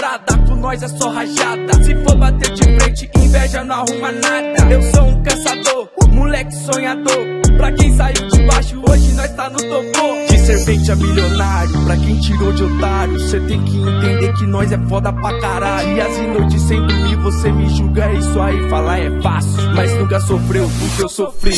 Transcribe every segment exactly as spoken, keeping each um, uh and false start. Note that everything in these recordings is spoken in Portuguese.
Prada, com nós é só rajada. Se for bater de frente, inveja não arruma nada. Eu sou um caçador, moleque sonhador. Pra quem saiu de baixo, hoje nós tá no topo. De serpente a milionário, pra quem tirou de otário, cê tem que entender que nós é foda pra caralho. E as noites sem dormir, você me julga, é isso aí, falar é fácil, mas nunca sofreu o que eu sofri.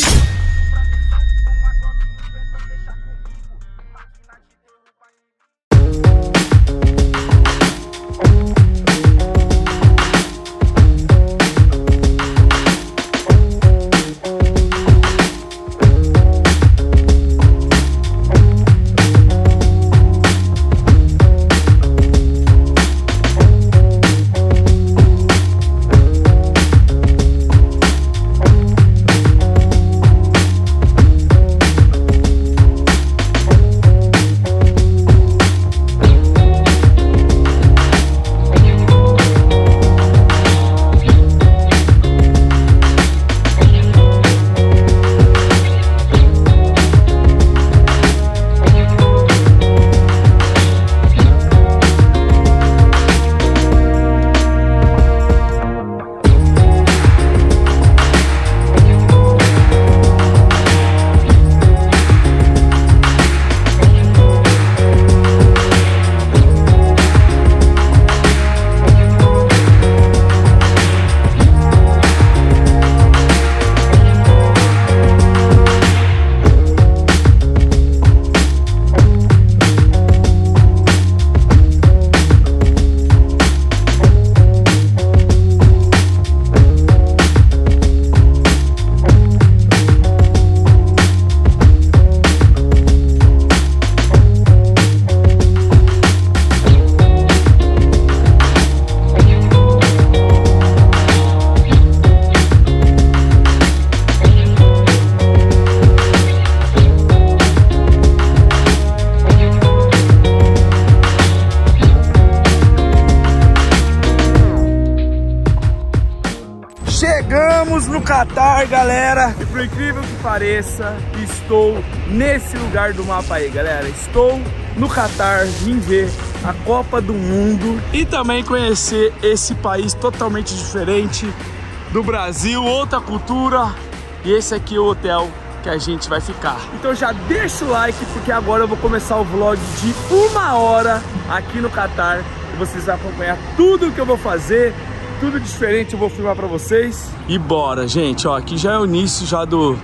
Chegamos no Catar, galera, e por incrível que pareça, estou nesse lugar do mapa aí, galera. Estou no Catar, vim ver a Copa do Mundo e também conhecer esse país totalmente diferente do Brasil, outra cultura. E esse aqui é o hotel que a gente vai ficar. Então já deixa o like, porque agora eu vou começar o vlog de uma hora aqui no Catar e vocês vão acompanhar tudo que eu vou fazer. Tudo diferente eu vou filmar pra vocês. E bora, gente, ó, aqui já é o início já do,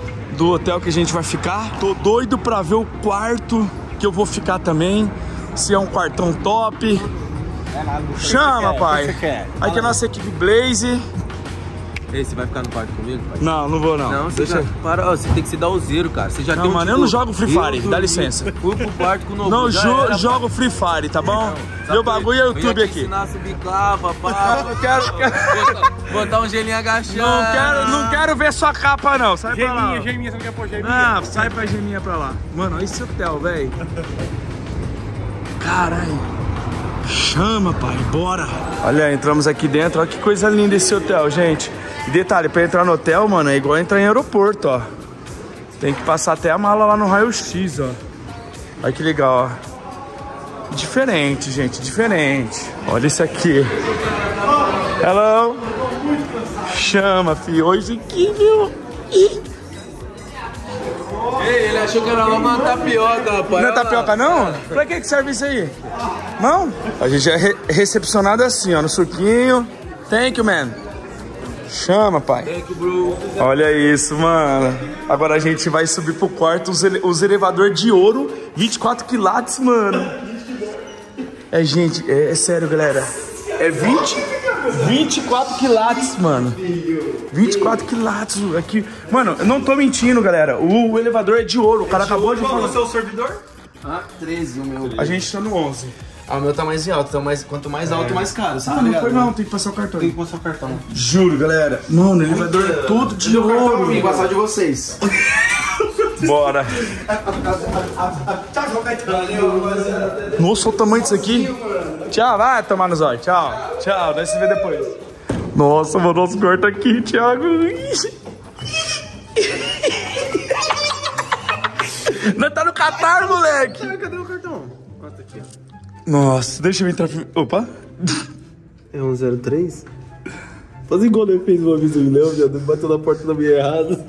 do hotel que a gente vai ficar. Tô doido pra ver o quarto que eu vou ficar também. Se é um quartão top. É nada, chama, quer, pai. que você quer? Aqui é a nossa equipe Blaze. Ei, você vai ficar no quarto comigo, pai? Não, não vou não. Não, você, Deixa... já, para, ó, você tem que se dar o zero, cara. Você já não, tem um mano, tipo, eu não jogo Free Fire, eu, dá licença. Fui pro quarto com o novo. Não jo era, jogo Free Fire, tá bom? Não, meu bagulho é o YouTube eu aqui. ensinar a subir clava, pá. Eu quero, quero... Botar um gelinho agachado. Não quero, não quero ver sua capa, não. Sai Geminha, pra lá. geminha, você não quer pôr geminha? Não, sai pra geminha pra lá. Mano, olha esse hotel, velho. Caralho. Chama, pai, bora. Olha, entramos aqui dentro. Olha que coisa linda esse hotel, gente. E detalhe, pra entrar no hotel, mano, é igual entrar em aeroporto, ó. Tem que passar até a mala lá no raio-x, ó. Olha que legal, ó. Diferente, gente, diferente. Olha isso aqui. Hello. Chama, fi. Hoje aqui, viu? Ei, ele achou que era uma tapioca, rapaz. Não é tapioca, não? Pra que que serve isso aí? Não? A gente é re recepcionado assim, ó, no suquinho. Thank you, man. Chama, pai. Thank you, bro. Olha isso, mano. Agora a gente vai subir pro quarto, os, ele os elevadores de ouro, vinte e quatro quilates, mano. É, gente, é, é sério, galera. É vinte, vinte e quatro quilates, mano. vinte e quatro quilates aqui. Mano, eu não tô mentindo, galera. O, o elevador é de ouro. O cara acabou de falar. Qual é o seu servidor? Ah, treze o meu. A gente tá no onze. Ah, o meu tá mais em alto. Então mais, quanto mais alto, mais caro. Você Ah, tá não ligado, foi né? não. Tem que passar o cartão. Tem que mostrar o cartão. Juro, galera. Mano, o elevador é todo de ouro. Tem que passar de vocês. Bora. Nossa, olha o tamanho disso aqui. Tchau, vai tomar nos olhos. Tchau. Tchau, nós se vê depois. Nossa, mano, nosso quarto aqui, Thiago. Nós tá no Catar, moleque. Cadê o cartão? Ah, tá aqui, ó. Nossa, deixa eu entrar primeiro. Opa! É um zero três? Faz igual ele fez uma vez o Léo, viado. Bateu na porta da minha errada.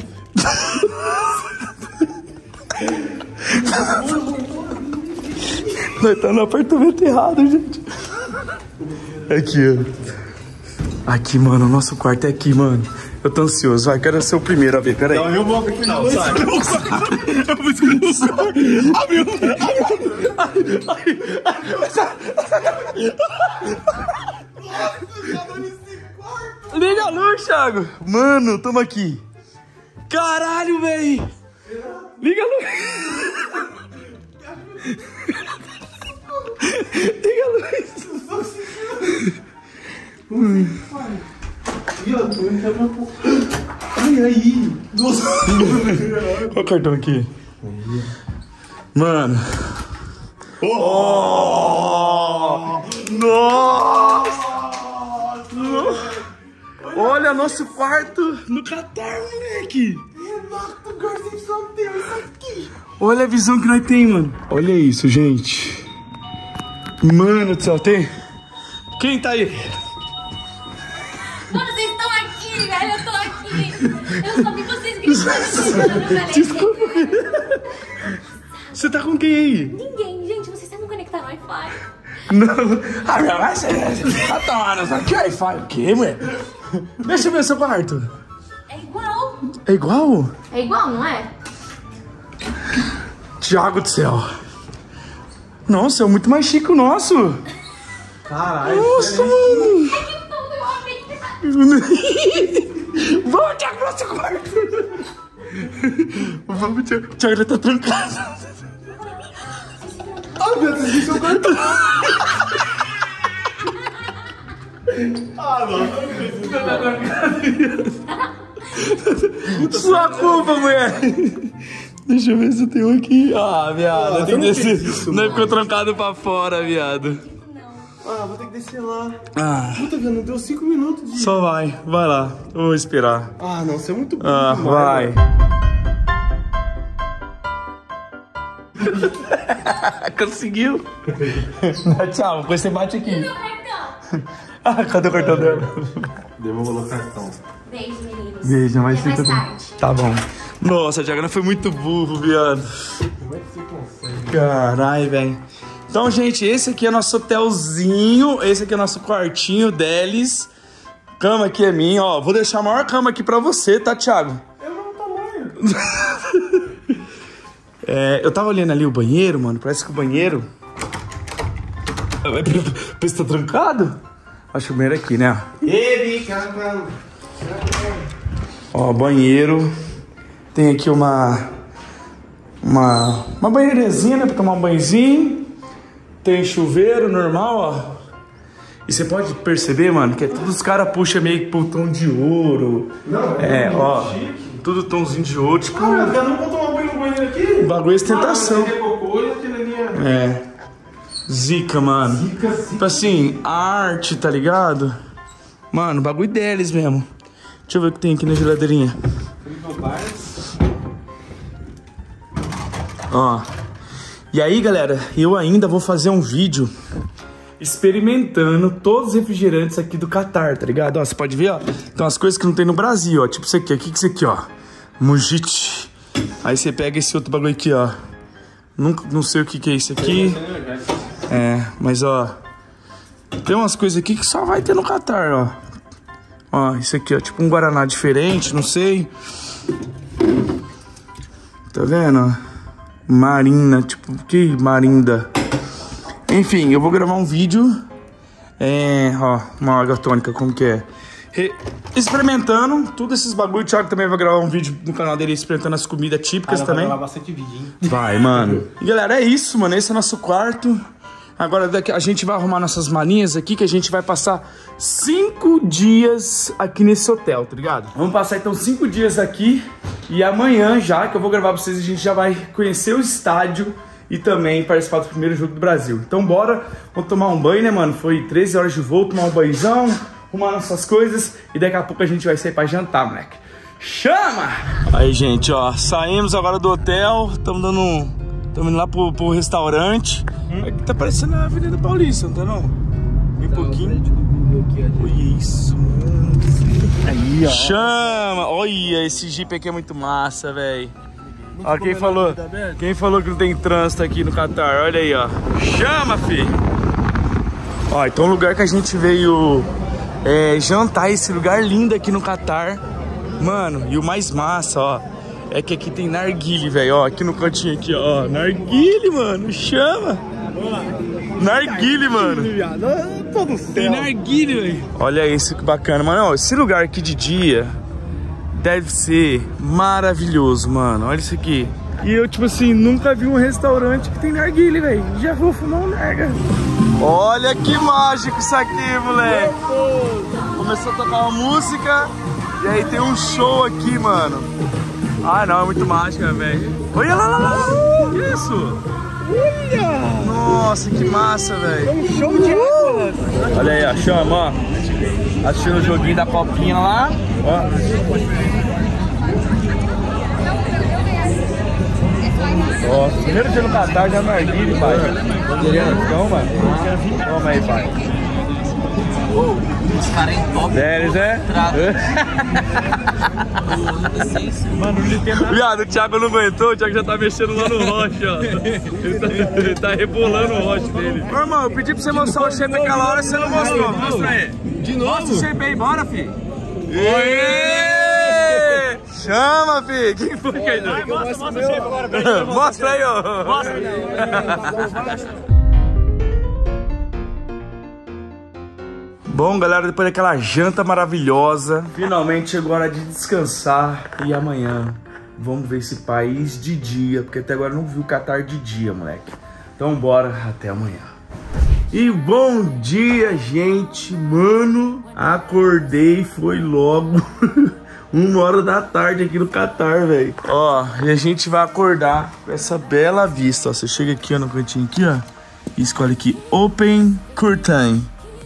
Nós tá no apartamento errado, gente. Aqui, ó. Aqui, mano, o nosso quarto é aqui, mano. Eu tô ansioso, vai, quero ser o primeiro a ver, peraí. Não, eu vou pro final, sai. Eu vou expulsar. Abriu. Liga a luz, Thiago. Mano, tamo aqui. Caralho, véi. Liga a luz. Liga a luz. Hum. Ai, aí. Nossa. Olha o cartão aqui. Mano. Oh! Nossa! Olha nosso quarto no Catar, moleque. Renato Garcia só tem isso aqui. Olha a visão que nós temos, mano. Olha isso, gente. Mano do céu, tem... Quem tá aí? Mano, vocês estão aqui, velho. Eu tô aqui. Eu só vi vocês gritando. Desculpa. Você tá com quem aí? Ninguém, gente. Vocês sabem conectar no Wi-Fi. Não. Ah, meu, vai ser. Tá tomando. Que Wi-Fi? O quê, mulher? Deixa eu ver seu quarto. É igual. É igual? É igual, não é? Thiago do céu. Nossa, é muito mais chique o nosso. Caralho. Nossa, mano. É que tudo eu amei que tá... Vamos, Thiago, pro nosso quarto. Vamos, Thiago. Thiago, ele tá trancado. Ai, meu Deus, esse é seu cartão. Ah, não. Sua culpa, mulher. Deixa eu ver se eu tenho aqui. Ah, viado, Ah, eu tenho que você não descer. fez isso, Não mano. ficou trancado pra fora, viado. Ah, vou ter que descer lá. Ah, Puta, velho, não deu cinco minutos de... só vai. Vai lá. Eu vou esperar. Ah, não, você é muito bom. Ah, vai. Conseguiu? Tchau, depois você bate aqui. Meu cartão. Ah, cadê o cartão dela? Devolveu o cartão. Beijo, meninos. Beijo, mas Até mais fica- tarde. Tá bom. Nossa, Thiago, foi muito burro, viado. Como é que você consegue? Caralho, velho. Então, gente, esse aqui é nosso hotelzinho. Esse aqui é nosso quartinho deles. Cama aqui é minha, ó. Vou deixar a maior cama aqui pra você, tá, Thiago? É o meu tamanho. É, eu tava olhando ali o banheiro, mano. Parece que o banheiro... Parece que tá trancado? Acho que o banheiro é aqui, né? Ele, cara. Ó, banheiro. Tem aqui uma... Uma... Uma banheirezinha, né? Pra tomar um banhozinho. Tem chuveiro normal, ó. E você pode perceber, mano, que é tudo os caras puxam meio que pro tom de ouro. Não, É, muito ó. chique. Tudo tomzinho de ouro, tipo... Ah, mas cada um vai tomar banho no banheiro aqui? Bagulho é ostentação. Ah, mas aquele é cocô e aquele ali é... É. Zica, mano. Zica, zica. Tipo assim, a arte, tá ligado? Mano, bagulho deles mesmo. Deixa eu ver o que tem aqui na geladeirinha. Ó. E aí, galera, eu ainda vou fazer um vídeo experimentando todos os refrigerantes aqui do Catar, tá ligado? Ó, você pode ver, ó. Então as coisas que não tem no Brasil, ó. Tipo isso aqui, o que que é isso aqui, ó? Mojite. Aí você pega esse outro bagulho aqui, ó. Nunca, não sei o que que é isso aqui. É, mas ó. Tem umas coisas aqui que só vai ter no Catar, ó. Ó, isso aqui, ó. Tipo um Guaraná diferente, não sei. Tá vendo? Marina, tipo, que marinda. Enfim, eu vou gravar um vídeo. É, ó, uma água tônica, como que é? Re- experimentando tudo esses bagulho. O Thiago também vai gravar um vídeo no canal dele experimentando as comidas típicas também. Vai bastante vídeo, hein? Vai, mano. E galera, é isso, mano. Esse é o nosso quarto. Agora daqui, a gente vai arrumar nossas malinhas aqui, que a gente vai passar cinco dias aqui nesse hotel, tá ligado? Vamos passar então cinco dias aqui. E amanhã já, que eu vou gravar pra vocês, a gente já vai conhecer o estádio e também participar do primeiro jogo do Brasil. Então bora, vamos tomar um banho, né, mano? Foi treze horas de voo, tomar um banhozão, arrumar nossas coisas e daqui a pouco a gente vai sair pra jantar, moleque. Chama! Aí, gente, ó, saímos agora do hotel, estamos dando um, Estamos indo lá pro, pro restaurante. Hum? Aqui tá parecendo a Avenida Paulista, não tá não? Um tá, pouquinho. Olha isso, mano. Aí, ó. Chama! Olha, esse Jeep aqui é muito massa, velho. Ó, quem falou, quem falou que não tem trânsito aqui no Catar? Olha aí, ó. Chama, fi! Ó, então o lugar que a gente veio é, jantar, esse lugar lindo aqui no Catar. Mano, e o mais massa, ó, é que aqui tem narguile, velho, ó, aqui no cantinho aqui, ó, narguile, mano, chama! Narguile, mano. Tem narguile, velho. Olha isso, que bacana, mano, ó, esse lugar aqui de dia deve ser maravilhoso, mano, olha isso aqui. E eu, tipo assim, nunca vi um restaurante que tem narguile, velho, já vou fumar um narga. Olha que mágico isso aqui, moleque. Começou a tocar uma música e aí tem um show aqui, mano. Ah, não, é muito mágica, velho. Olha lá, lá, lá. Que isso? Olha! Nossa, que massa, velho. É um show de água. Olha aí, ó, chama, ó. Assistindo o joguinho da copinha lá. Ó. Ó, primeiro dia no Catar já narguile, pai. Então, mano. Toma aí, pai. Os caras em top. Sério, Zé? Mano, não tem nada. Viado, o Thiago não aguentou, o Thiago já tá mexendo lá no rocha, ó. Ele tá, ele tá rebolando o rocha dele. Ô, irmão, eu pedi pra você mostrar o shape aquela hora, você não mostrou. Mostra aí. De novo? Mostra o shape aí, bora, fi. Oi! Chama, fi! Quem foi que aí? Mostra, mostra o shape agora. Mostra aí, ó. Mostra. Bom, galera, depois daquela janta maravilhosa, finalmente chegou a hora de descansar. E amanhã vamos ver esse país de dia, porque até agora não viu o Catar de dia, moleque. Então bora, até amanhã. E bom dia, gente. Mano, acordei, foi logo uma hora da tarde aqui no Catar, velho. Ó, e a gente vai acordar com essa bela vista, ó. Você chega aqui, ó, no cantinho aqui, ó, e escolhe aqui Open Curtain.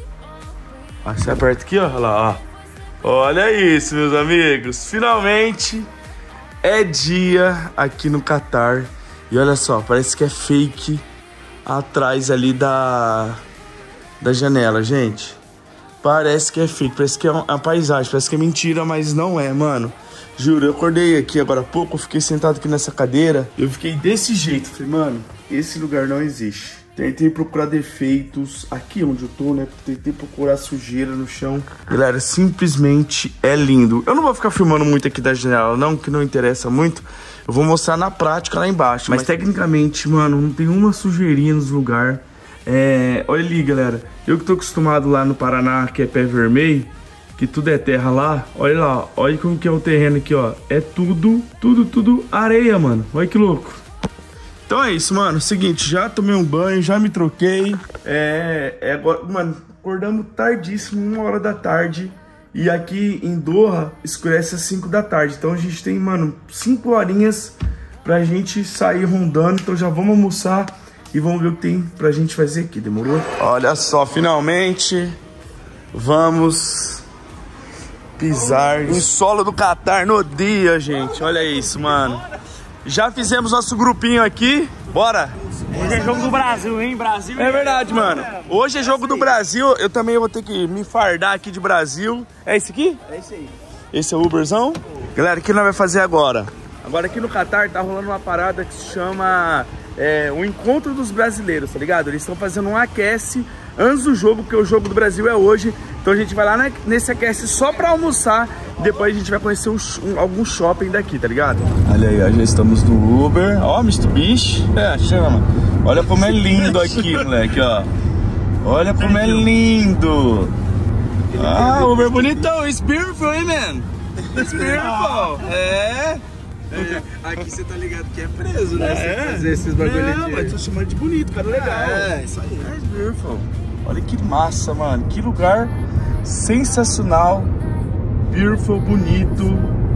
Ó, você aperta aqui, ó, olha lá, ó. Olha isso, meus amigos. Finalmente é dia aqui no Catar. E olha só, parece que é fake atrás ali da, da janela, gente. Parece que é fake, parece que é uma paisagem, parece que é mentira, mas não é, mano. Juro, eu acordei aqui agora há pouco, eu fiquei sentado aqui nessa cadeira, eu fiquei desse jeito. Falei, mano, esse lugar não existe. Tentei procurar defeitos aqui onde eu tô, né? Tentei procurar sujeira no chão. Galera, simplesmente é lindo. Eu não vou ficar filmando muito aqui da janela, não, que não interessa muito. Eu vou mostrar na prática lá embaixo. Mas, Mas tecnicamente, mano, não tem uma sujeirinha nos lugares. É... Olha ali, galera. Eu que tô acostumado lá no Paraná, que é pé vermelho, que tudo é terra lá. Olha lá, olha como que é o terreno aqui, ó. É tudo, tudo, tudo areia, mano. Olha que louco. Então é isso, mano. Seguinte, já tomei um banho, já me troquei. É, é agora, mano, acordamos tardíssimo, uma hora da tarde. E aqui em Doha escurece às cinco da tarde. Então a gente tem, mano, cinco horinhas pra gente sair rondando. Então já vamos almoçar e vamos ver o que tem pra gente fazer aqui, demorou? Olha só, finalmente vamos pisar em solo do Catar no dia, gente. Olha isso, mano. Já fizemos nosso grupinho aqui, bora! Hoje é jogo do Brasil, hein? Brasil. É verdade, mano. Hoje é jogo do Brasil, eu também vou ter que me fardar aqui de Brasil. É esse aqui? É esse aí. Esse é o Uberzão? Galera, o que nós vamos fazer agora? Agora aqui no Catar tá rolando uma parada que se chama é, o Encontro dos Brasileiros, tá ligado? Eles estão fazendo um aquece antes do jogo, porque o jogo do Brasil é hoje. Então a gente vai lá na, nesse aquece só pra almoçar. E depois a gente vai conhecer um, um, algum shopping daqui, tá ligado? Olha aí, ó, já estamos no Uber. Ó, Mitsubishi. É, chama. Olha como é lindo aqui, moleque, ó. Olha como é lindo. Ah, Uber bonitão. It's beautiful, hein, man? It's beautiful. É. É, aqui você tá ligado que é preso, né? É. Você fazer esses bagulho Não, de... mas tô chamando de bonito, cara, legal. É, isso aí. É beautiful. Olha que massa, mano. Que lugar sensacional. Beautiful, bonito.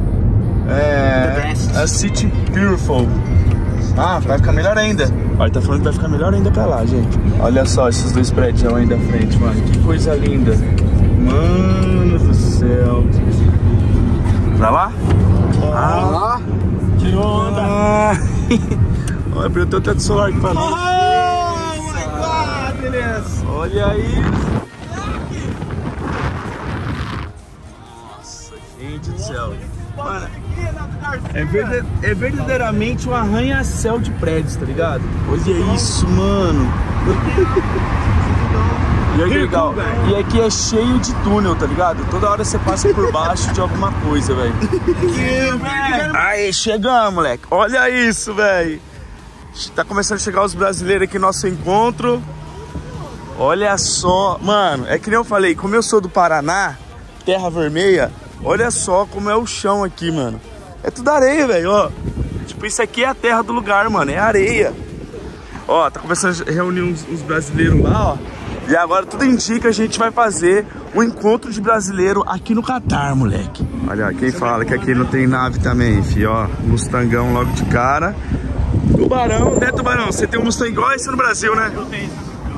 É... A city beautiful. Ah, vai ficar melhor ainda. Olha, tá falando que vai ficar melhor ainda pra lá, gente. Olha só esses dois prédios aí da frente, mano. Que coisa linda. Mano do céu. Pra lá? Ah, Tirou onda. Ah. Olha, abriu até o teto solar aqui pra nós. Oh, my God, beleza. Olha aí. Nossa, gente do céu. Mano, é, verde... é verdadeiramente um arranha-céu de prédios, tá ligado? Olha isso, mano. E é legal. E aqui é cheio de túnel, tá ligado? Toda hora você passa por baixo de alguma coisa, velho. Aí, chegamos, moleque. Olha isso, velho. Tá começando a chegar os brasileiros aqui no nosso encontro. Olha só. Mano, é que nem eu falei, como eu sou do Paraná, terra vermelha, olha só como é o chão aqui, mano. É tudo areia, velho, ó. Tipo, isso aqui é a terra do lugar, mano, é areia. Ó, tá começando a reunir uns, uns brasileiros lá, ó. E agora tudo indica que a gente vai fazer um encontro de brasileiro aqui no Catar, moleque. Olha, quem fala que aqui não tem nave também, fi, ó. Mustangão logo de cara. Tubarão, né, Tubarão? Você tem um Mustang igual esse no Brasil, né? Eu tenho.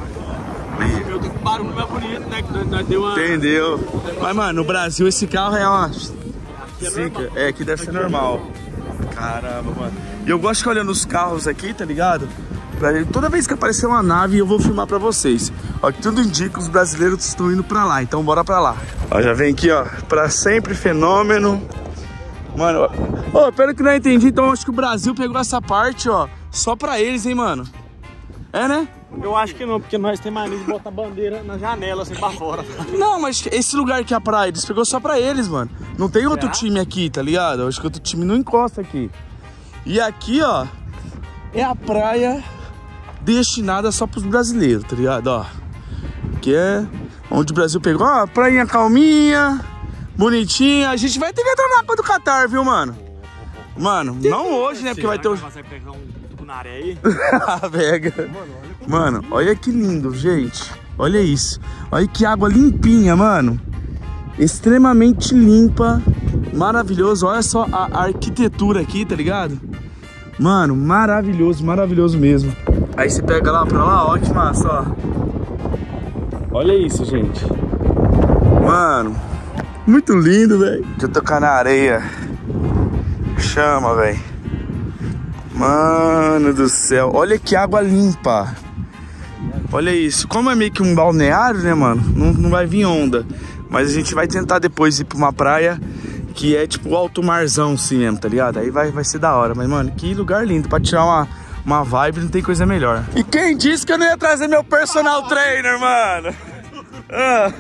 Eu tô com barulho mais bonito, né? Que nós deu uma... Entendeu? Mas, mano, no Brasil esse carro é uma... Fica. É, que deve ser normal. Caramba, mano. E eu gosto de ficar olhando os carros aqui, tá ligado? Toda vez que aparecer uma nave eu vou filmar pra vocês. Ó, que tudo indica que os brasileiros estão indo pra lá, então bora pra lá. Ó, já vem aqui, ó, pra sempre fenômeno. Mano, ó, pelo que não entendi, então acho que o Brasil pegou essa parte, ó, só pra eles, hein, mano. É, né? Eu acho que não, porque nós temos mania de botar bandeira na janela, assim, pra fora. Não, mas esse lugar aqui é a praia, eles pegou só pra eles, mano. Não tem outro time aqui, tá ligado? Eu acho que outro time não encosta aqui. E aqui, ó, é a praia destinada só pros brasileiros, tá ligado? Ó, que é onde o Brasil pegou, ó, prainha calminha, bonitinha. A gente vai ter que entrar na água do Catar, viu, mano? Mano, não hoje, né, porque vai ter o... Você vai pegar um tucunaré aí? Ah, pega. Mano, olha que lindo, gente. Olha isso. Olha que água limpinha, mano. Extremamente limpa. Maravilhoso. Olha só a arquitetura aqui, tá ligado? Mano, maravilhoso, maravilhoso mesmo. Aí você pega lá pra lá, ó, que massa, ó. Olha isso, gente. Mano, muito lindo, velho. Deixa eu tocar na areia. Chama, velho. Mano do céu. Olha que água limpa. Olha isso. Como é meio que um balneário, né, mano? Não, não vai vir onda. Mas a gente vai tentar depois ir pra uma praia que é tipo alto marzão, assim mesmo, tá ligado? Aí vai, vai ser da hora. Mas, mano, que lugar lindo. Pra tirar uma... Uma vibe, não tem coisa melhor. E quem disse que eu não ia trazer meu personal trainer, mano? Ah.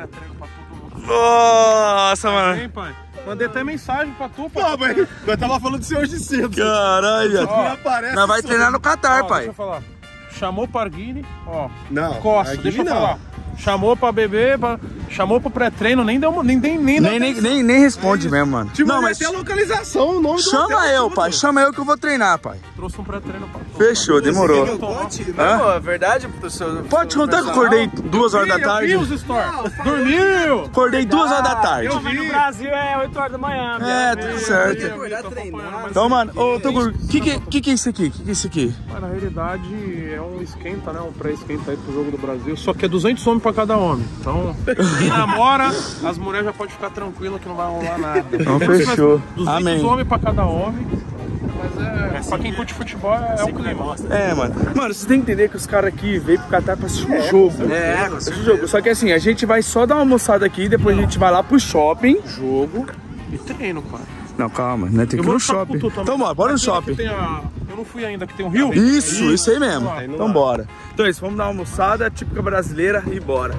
Nossa, mano. Hein, pai? Mandei até mensagem pra tu, pai. Pô, mas eu tava falando de você hoje cedo. Caralho. Nós vai treinar no Catar, ó, pai. Deixa eu falar. Chamou o Parguini, ó. Não, Costa, Parguini deixa eu não. falar. Chamou pra beber, pra... chamou pro pré-treino, nem deu nem nem nem, nem, nem, nem, nem responde é mesmo, mano. Tipo, não, mas tem a localização, o nome chama do hotel, eu, tudo. pai. Chama eu que eu vou treinar, pai. Trouxe um pré-treino pra tu. Fechou, demorou. Não, é verdade, professor. Pode contar que eu acordei duas horas da tarde. Eu vi os stories. Dormiu! Acordei duas horas da tarde. Eu vi. No Brasil é oito horas da manhã. É, tudo certo. Então, mano, ô, Toguro, o que, que, que que é isso aqui? O que, que é isso aqui? Mas, na realidade é um esquenta, né? Um pré-esquenta aí pro jogo do Brasil. Só que é duzentos homens pra cada homem. Então, quem namora, as mulheres já podem ficar tranquilas que não vai rolar nada. Então, fechou. duzentos Amém. homens pra cada homem. Mas é, pra quem curte futebol é, é o clima. É, mano. Mano, você tem que entender que os caras aqui veio pro Catar pra assistir um jogo. É, assistir um jogo. Só que assim, a gente vai só dar uma almoçada aqui, depois a gente vai lá pro shopping. Jogo e treino, pai. Não, calma, né? Tem que ir no shopping. Então bora, bora no shopping. A... Eu não fui ainda, que tem um rio. Isso, isso, isso aí mesmo. Então bora. Então é isso, vamos dar uma almoçada típica brasileira e bora.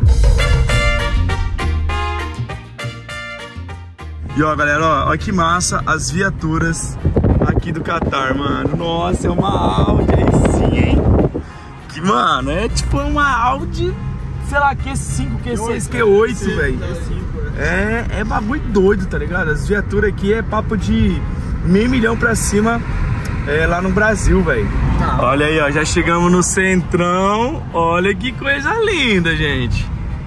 E ó, galera, ó, ó que massa as viaturas aqui do Catar, mano. Nossa, é uma Audi aí sim, hein? Que, mano, é tipo uma Audi, sei lá, Q cinco, Q seis, Q oito, velho. É, é bagulho doido, tá ligado? As viaturas aqui é papo de meio milhão pra cima é, lá no Brasil, velho. Olha aí, ó, já chegamos no centrão. Olha que coisa linda, gente.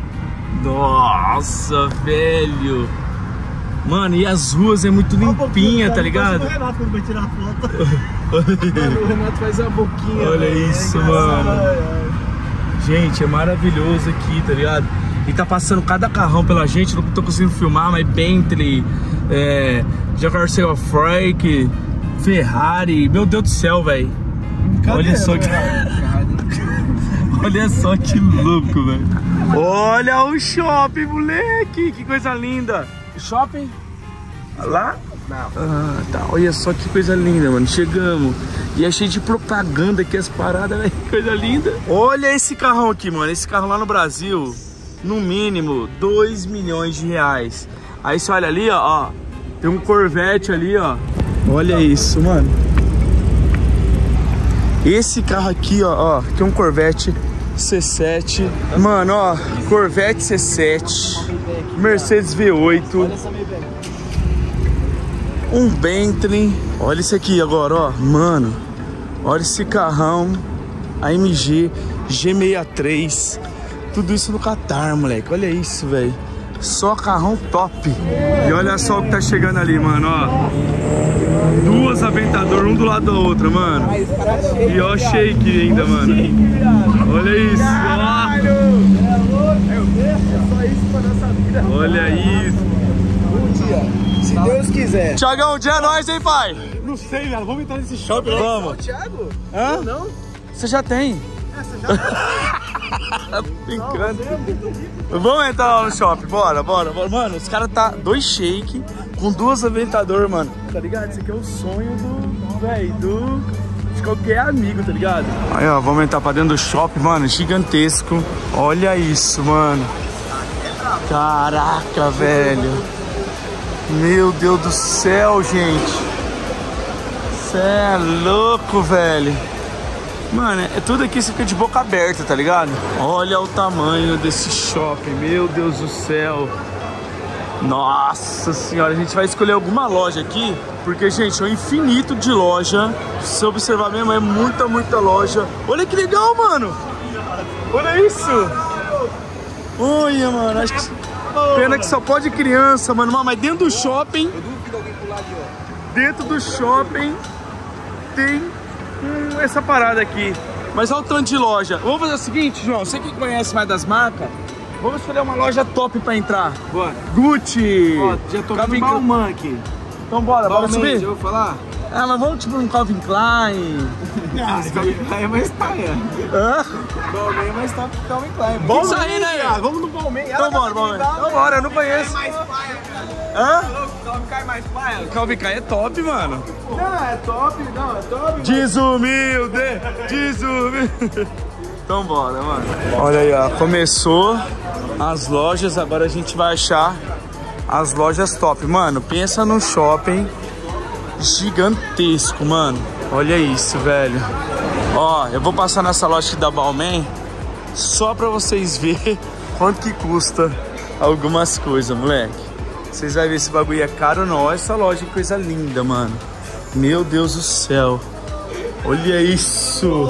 Nossa, velho. Mano, e as ruas é muito limpinha, tá ligado? O Renato quando vai tirar a foto. Mano, o Renato faz a boquinha. Olha véio, isso, é mano. Gente, é maravilhoso aqui, tá ligado? E tá passando cada carrão pela gente, não tô conseguindo filmar, mas Bentley, é, Jaguar Freak, Ferrari, meu Deus do céu, velho. Olha só que... Olha só que louco, velho. Olha o shopping, moleque. Que coisa linda. Shopping? Lá? Não. Ah, tá. Olha só que coisa linda, mano. Chegamos. E é cheio de propaganda aqui, as paradas, velho. Que coisa linda. Olha esse carrão aqui, mano. Esse carro lá no Brasil, no mínimo, dois milhões de reais. Aí você olha ali, ó, ó. Tem um Corvette ali, ó. Olha isso, mano. Esse carro aqui, ó, ó. Aqui é um Corvette C sete. Mano, ó. Corvette C sete. Mercedes V oito. Um Bentley. Olha isso aqui agora, ó. Mano, olha esse carrão. A M G G sessenta e três. Tudo isso no Catar, moleque. Olha isso, velho. Só carrão top. E olha só o que tá chegando ali, mano, ó. Duas Aventador, um do lado da outra, mano. E ó, shake ainda, mano. Olha isso, ó. Olha isso. Um dia, se Deus quiser. Thiagão, um dia é nóis, hein, pai? Não sei, velho. Vamos entrar nesse shopping. Vamos. Thiago? Hã? Eu não? Você já tem. É, você já tem. Brincando. Vamos entrar lá no shopping, bora, bora, bora. Mano, os caras tá dois shake com duas Aventador, mano. Tá ligado? Isso aqui é o sonho do, velho, do... de qualquer amigo, tá ligado? Aí, ó, vamos entrar pra dentro do shopping, mano, gigantesco. Olha isso, mano. Caraca, velho. Meu Deus do céu, gente. Cê é louco, velho. Mano, é tudo aqui, você fica de boca aberta, tá ligado? Olha o tamanho desse shopping, meu Deus do céu. Nossa senhora, a gente vai escolher alguma loja aqui, porque, gente, é um infinito de loja. Se você observar mesmo, é muita, muita loja. Olha que legal, mano. Olha isso. Olha, mano, acho que... Pena que só pode criança, mano. Mas dentro do shopping... Dentro do shopping tem... Hum, essa parada aqui. Mas olha o tanto de loja. Vamos fazer o seguinte, João. Você que conhece mais das marcas, vamos escolher uma loja top pra entrar. Bora. Gucci. Ó, já tô vendo Balmain aqui. Então bora, bora subir? Já vou falar? Ah, mas vamos tipo um Calvin Klein. Não, esse Calvin Klein é mais paia. Hã? Balmain é mais top que Calvin Klein. Vamos sair, né? Ah, vamos no Balmain. Então bora, Balmain. Então bora, eu não conheço. É mais paia, cara. Hã? Calvin Klein é mais paia. Calvin Klein é top, mano. Não, é top, não, é top. Desumilde, desumilde. Então bora, mano. Olha aí, ó. Começou as lojas, agora a gente vai achar as lojas top. Mano, pensa num shopping gigantesco, mano. Olha isso, velho. Ó, eu vou passar nessa loja aqui da Balmain só pra vocês verem quanto que custa algumas coisas, moleque. Vocês vão ver se o bagulho é caro ou não. Olha essa loja, que coisa linda, mano. Meu Deus do céu. Olha isso.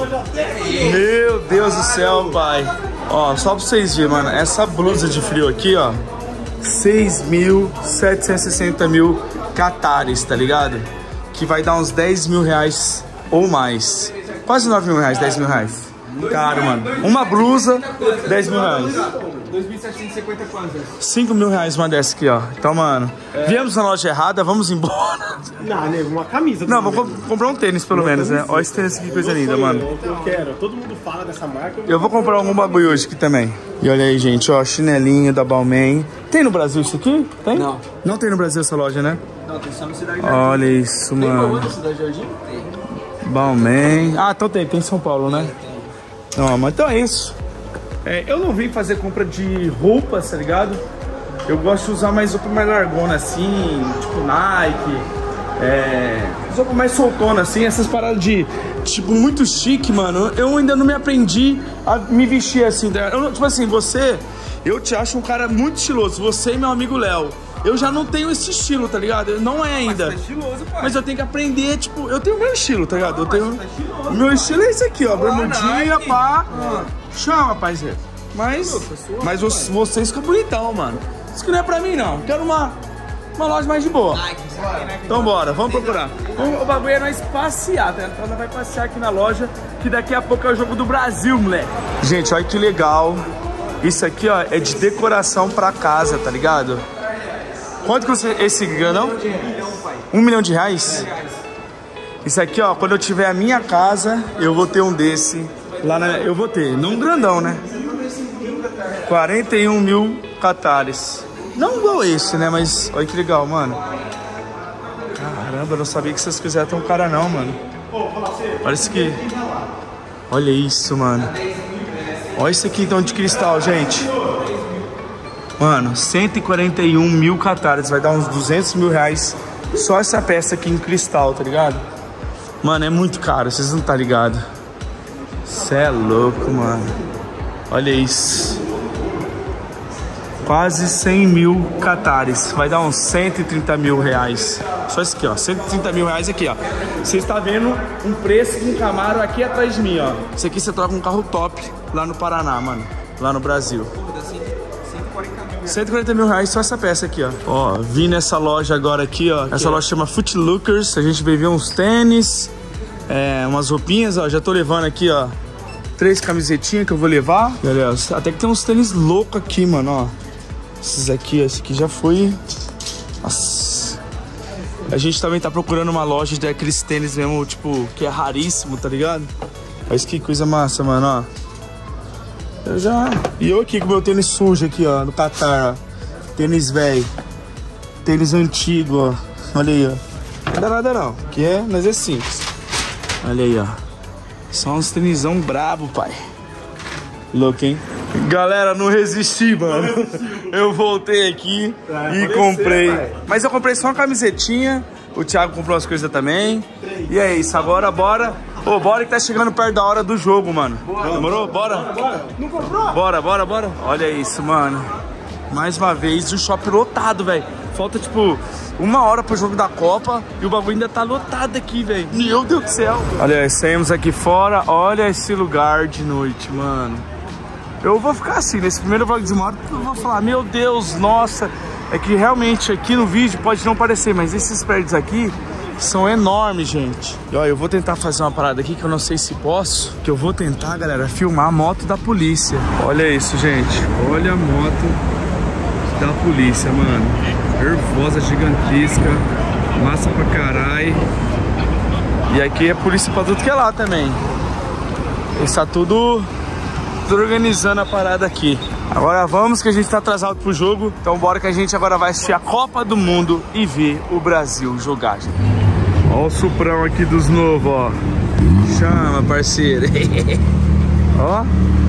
Meu Deus do céu, pai. Ó, só pra vocês verem, mano. Essa blusa de frio aqui, ó, seis mil setecentos e sessenta mil catares, tá ligado? Que vai dar uns dez mil reais ou mais. Quase nove mil reais, dez mil reais. Caro, mano. Uma blusa, dez mil reais. dois mil setecentos e cinquenta quantas? cinco mil reais uma dessa aqui, ó. Então, mano, é. Viemos na loja errada, vamos embora. Não, nego, uma camisa. Não, vamos comp comprar um tênis pelo menos, né? Olha esse tênis aqui, que coisa linda, mano. Eu quero, todo mundo fala dessa marca. Eu vou comprar algum bagulho hoje aqui também. E olha aí, gente, ó, chinelinho da Balmain. Tem no Brasil isso aqui? Tem? Não. Não tem no Brasil essa loja, né? Não, tem só no Cidade Jardim. Olha isso, Tem mano. outra Cidade Jardim? Tem. Balmain. Ah, então tem, tem em São Paulo, né? Não, mas então é isso. É, eu não vim fazer compra de roupas, tá ligado? Eu gosto de usar mais roupa mais largona assim, tipo Nike, é, roupa mais soltona assim, essas paradas de, tipo, muito chique, mano. Eu ainda não me aprendi a me vestir assim, tá? Eu, tipo assim, você, eu te acho um cara muito estiloso, você e meu amigo Léo. Eu já não tenho esse estilo, tá ligado? Não é ainda. Mas tá estiloso, pai. Mas eu tenho que aprender, tipo, eu tenho o meu estilo, tá ligado? Eu tenho... O meu estilo é esse aqui, ó, bermudinha, pá. Chama, parceiro. Mas, mas vocês ficam bonitão, mano. Isso que não é pra mim, não. Quero uma, uma loja mais de boa. Então bora, vamos procurar. O, o bagulho é nós passear, tá? Então nós vai passear aqui na loja, que daqui a pouco é o jogo do Brasil, moleque. Gente, olha que legal. Isso aqui, ó, é de decoração pra casa, tá ligado? Quanto custa esse grandão? Um milhão de reais? Isso aqui, ó, quando eu tiver a minha casa, eu vou ter um desse. Lá na... Eu vou ter, não um grandão, né? quarenta e um mil catares. Não igual esse, né? Mas olha que legal, mano. Caramba, eu não sabia que essas coisas eram tão caras não, mano. Olha isso aqui. Olha isso, mano. Olha isso aqui então de cristal, gente. Mano, cento e quarenta e um mil catares. Vai dar uns duzentos mil reais só essa peça aqui em cristal, tá ligado? Mano, é muito caro, vocês não tá ligado. Cê é louco, mano. Olha isso. Quase cem mil catares. Vai dar uns cento e trinta mil reais. Só isso aqui, ó. cento e trinta mil reais aqui, ó. Você está vendo um preço de um Camaro aqui atrás de mim, ó. Isso aqui você troca um carro top lá no Paraná, mano. Lá no Brasil. cento e quarenta mil reais só essa peça aqui, ó. Ó, vim nessa loja agora aqui, ó. Essa loja chama Footlookers. A gente veio ver uns tênis, é, umas roupinhas, ó. Já tô levando aqui, ó. Três camisetinhas que eu vou levar. E olha, até que tem uns tênis loucos aqui, mano, ó. Esses aqui, ó. Esse aqui já foi... Nossa. A gente também tá procurando uma loja de aqueles tênis mesmo, tipo, que é raríssimo, tá ligado? Olha isso que coisa massa, mano, ó. Eu já... E eu aqui com o meu tênis sujo aqui, ó, no Catar, ó. Tênis velho. Tênis antigo, ó. Olha aí, ó. Não dá nada não, que é, mas é simples. Olha aí, ó. Só uns tênisão brabo, pai. Louco, hein? Galera, não resisti, mano. Não resisti. Eu voltei aqui ah, e comprei. Ser, mas eu comprei só uma camisetinha. O Thiago comprou as coisas também. E é isso, agora bora. Ô, bora que tá chegando perto da hora do jogo, mano. Bora, demorou? Bora? Bora, bora. Não comprou? Bora, bora, bora. Olha isso, mano. Mais uma vez, o shopping lotado, velho. Falta, tipo, uma hora pro jogo da Copa e o bagulho ainda tá lotado aqui, velho. Meu Deus do céu. Olha, saímos aqui fora. Olha esse lugar de noite, mano. Eu vou ficar assim, nesse primeiro vlog de moto, eu vou falar, meu Deus, nossa. É que realmente aqui no vídeo pode não parecer, mas esses prédios aqui são enormes, gente. E ó, eu vou tentar fazer uma parada aqui que eu não sei se posso. Que eu vou tentar, galera, filmar a moto da polícia. Olha isso, gente. Olha a moto da polícia, mano. Nervosa, gigantesca. Massa pra caralho. E aqui é polícia pra tudo que é lá também. Está tudo... Tô organizando a parada aqui. Agora vamos que a gente tá atrasado pro jogo. Então bora que a gente agora vai assistir a Copa do Mundo e ver o Brasil jogar, gente. Ó o Suprão aqui dos novos, ó. Chama, parceiro. Ó.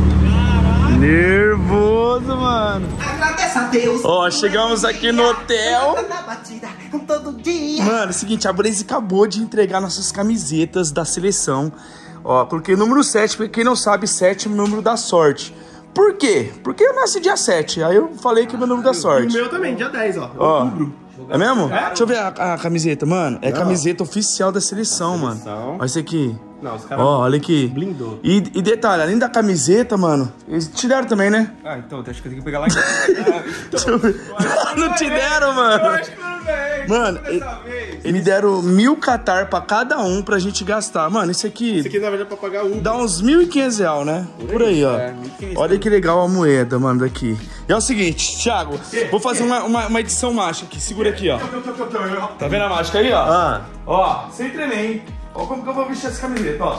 Nervoso, mano. Agradeça a Deus. Ó, chegamos aqui no hotel. Mano, é o seguinte, a Blaze acabou de entregar nossas camisetas da seleção. Ó, coloquei o número sete, porque quem não sabe, sete é o número da sorte. Por quê? Porque eu nasci dia sete, aí eu falei que é o meu número da sorte. O meu também, dia dez, ó. Ó, outubro. É mesmo? É? Deixa eu ver a, a camiseta, mano. É a camiseta oficial da seleção, da seleção. Mano. Olha isso aqui. Não, os caras... Ó, olha aqui. Blindou. E, e detalhe, além da camiseta, mano, eles te deram também, né? Ah, então, acho que eu tenho que pegar lá em Deixa eu ver. Não te deram, mano. Eu acho que eu não ganhei. Mano, eles me deram mil catar pra cada um pra gente gastar. Mano, isso aqui... Isso aqui na verdade é pra pagar Uber. Dá uns mil e quinhentos reais, né? Por aí, ó. É, olha que legal a moeda, mano, daqui. E é o seguinte, Thiago, vou fazer uma, uma, uma edição mágica aqui. Segura aqui, ó. Tá vendo a mágica aí, ó? Ah. Ó, sem tremer, hein? Ó como que eu vou vestir essa camiseta, ó.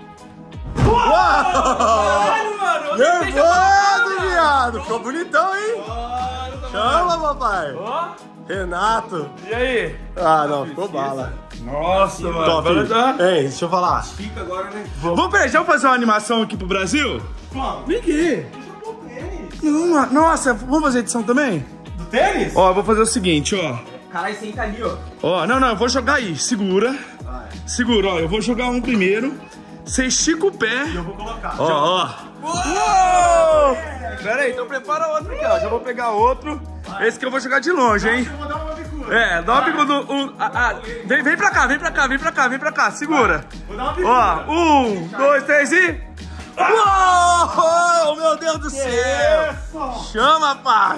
Uau! Caralho, mano! Nervoso, viado! Ficou bonitão, hein? Chama, papai! Ó! Renato! E aí? Ah, não, ficou bala. Nossa, mano. Top. Ei, deixa eu falar. Fica agora, né? Vamos, peraí, já vamos fazer uma animação aqui pro Brasil? Vamos. Vem aqui. Não, nossa, vamos fazer edição também? Do tênis? Ó, eu vou fazer o seguinte, ó. Caralho, senta ali, ó. Ó, não, não, eu vou jogar aí. Segura. Vai. Segura, ó. Eu vou jogar um primeiro. Você estica o pé. E eu vou colocar. Ó, ó. Uou! Pera aí, então prepara outro aqui, ó. Já vou pegar outro. Esse que eu vou jogar de longe, hein? Eu vou dar uma bicuda. É, dá uma bicuda. Um, ah, ah, vem, vem pra cá, vem pra cá, vem pra cá, vem pra cá. Segura. Vou dar uma bicuda. Ó, um, dois, três e... Uou! Meu Deus do céu! Chama, pai!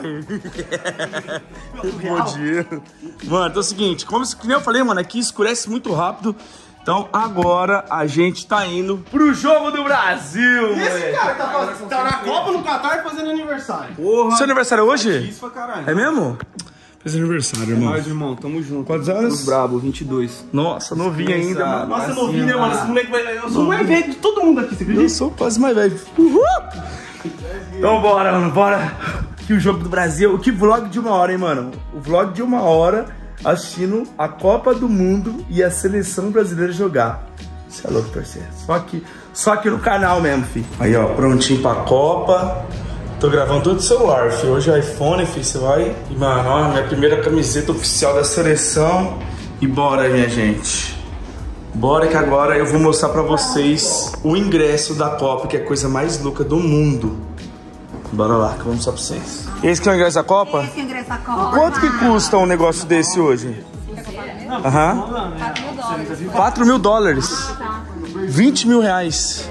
Bom dia. Mano, então é o seguinte, como que nem eu falei, mano, aqui escurece muito rápido. Então agora a gente tá indo pro jogo do Brasil, Esse moleque. cara tá, tá na Copa no Catar fazendo aniversário. Porra. Seu aniversário é hoje? Isso pra caralho. É mesmo? Fez aniversário, irmão. Nós, irmão, tamo junto. Quantos anos? Os brabo, vinte e dois. Nossa, novinho ainda, mano. Nossa, novinho, né, mano? Esse moleque vai... Eu sou o mais velho de todo mundo aqui, você Eu acredita? sou quase mais velho. Uhul! Então bora, mano, bora. Que o jogo do Brasil, que vlog de uma hora, hein, mano? O vlog de uma hora assistindo a Copa do Mundo e a seleção brasileira jogar. Você é louco, parceiro. Só que, só aqui no canal mesmo, filho. Aí, ó, prontinho pra Copa. Tô gravando todo o celular, filho. Hoje é iPhone, filho, você vai... E, mano, ó, minha primeira camiseta oficial da seleção. E bora, minha gente. Bora que agora eu vou mostrar pra vocês o ingresso da Copa, que é a coisa mais louca do mundo. Bora lá, que eu vou mostrar pra vocês. Esse que é o ingresso da Copa? Esse ingresso da Copa. Quanto que custa um negócio desse hoje? Aham. quatro mil dólares. vinte mil reais.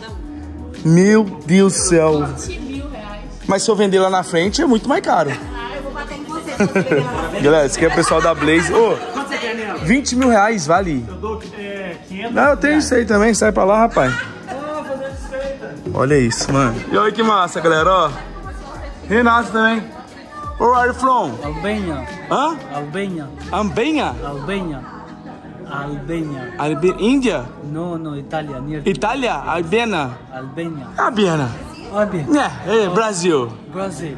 Meu Deus do céu. Mas se eu vender lá na frente é muito mais caro. Eu vou bater em você se você vender lá na frente. Galera, esse aqui é o pessoal da Blaze. Ô, Quanto você quer nela? vinte mil reais, vale. Eu dou é, quinhentos. Não, eu tenho isso aí também, sai pra lá, rapaz. Ah, fazer desfeita. Olha isso, mano. E olha que massa, galera, ó. Renato também. Where are you from? Albania, Hã? Albania, Ambenha? Albania, Albania. Albe Índia? No, no, Italia, near Itália? Albena? Albania. Albena. Albania, É, é, Brasil. Brasil.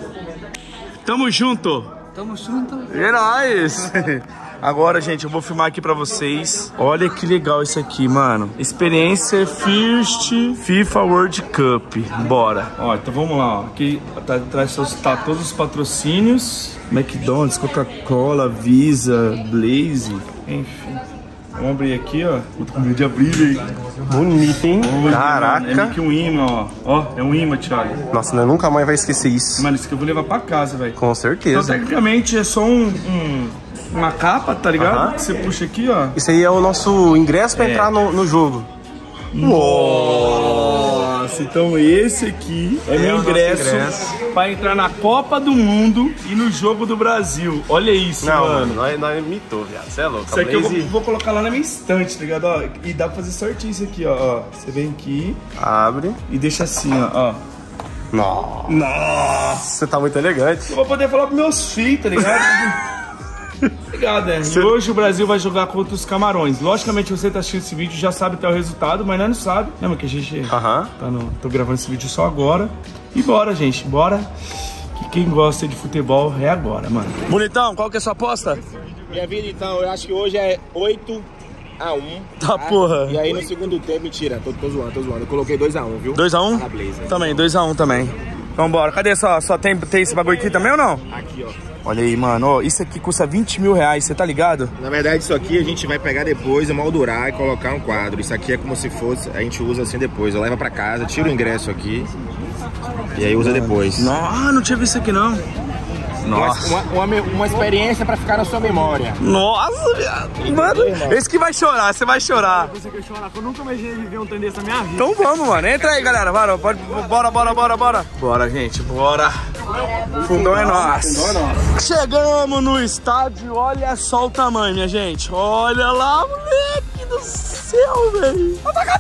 Tamo junto. Tamo junto. É nóis. Agora, gente, eu vou filmar aqui pra vocês. Olha que legal isso aqui, mano. Experiência First FIFA World Cup. Bora. Ó, então vamos lá, ó. Aqui tá, atrás tá todos os patrocínios. McDonald's, Coca-Cola, Visa, Blaze, enfim. Vamos abrir aqui, ó. Eu tô com medo de abrir, hein? Bonito, hein? Olha, Caraca. mano, é meio que um imã, ó. Ó, é um imã, Thiago. Nossa, eu nunca mais vai esquecer isso. Mano, isso aqui eu vou levar pra casa, velho. Com Então, certeza. tecnicamente, é só um... um uma capa, tá ligado? Aham. Que você puxa aqui, ó. Isso aí é o nosso ingresso pra É. entrar no, no jogo. Nossa, então esse aqui é, É meu o nosso ingresso, ingresso. pra entrar na Copa do Mundo e no jogo do Brasil. Olha isso, Não, mano. mano, nós, nós imitou, viado. Você é louco. Isso aqui eu vou, Blaze vou colocar lá na minha estante, tá ligado? Ó, e dá pra fazer certinho isso aqui, ó. Ó, você vem aqui abre. e deixa assim, ó. ó. Nossa, Nossa! você tá muito elegante. Eu vou poder falar pros meus filhos, tá ligado? Obrigado, né? E hoje o Brasil vai jogar contra os Camarões. Logicamente, você tá assistindo esse vídeo já sabe até o resultado, mas nós não sabe. Lembra que a gente Aham. tá no... tô gravando esse vídeo só agora. E bora, gente, bora. Que quem gosta de futebol é agora, mano. Bonitão, qual que é a sua aposta? Minha vida, então, eu acho que hoje é oito a um. Tá, porra. E aí no segundo tempo, mentira, tô, tô zoando, tô zoando. Eu coloquei dois a um, viu? dois a um? Na Blaze. Também, dois a um também. Então bora. Cadê só? Só tem, tem esse bagulho aqui também ou não? Aqui, ó. Olha aí, mano. Ó, isso aqui custa vinte mil reais, você tá ligado? Na verdade, isso aqui a gente vai pegar depois, emoldurar e colocar um quadro. Isso aqui é como se fosse, a gente usa assim depois. Eu levo pra casa, tiro o ingresso aqui e aí usa depois. Não, ah, não tinha visto isso aqui não. Nossa. Uma, uma, uma, uma experiência pra ficar na sua memória. Nossa, viado. Mano, esse que vai chorar, você vai chorar. Você quer chorar? Eu nunca imaginei viver um trem desse na minha vida. Então vamos, mano. Entra aí, galera. Bora, bora, bora, bora, bora, bora. Bora, gente, bora. Fundão é nosso. Chegamos no estádio. Olha só o tamanho, minha gente. Olha lá, moleque do céu, velho.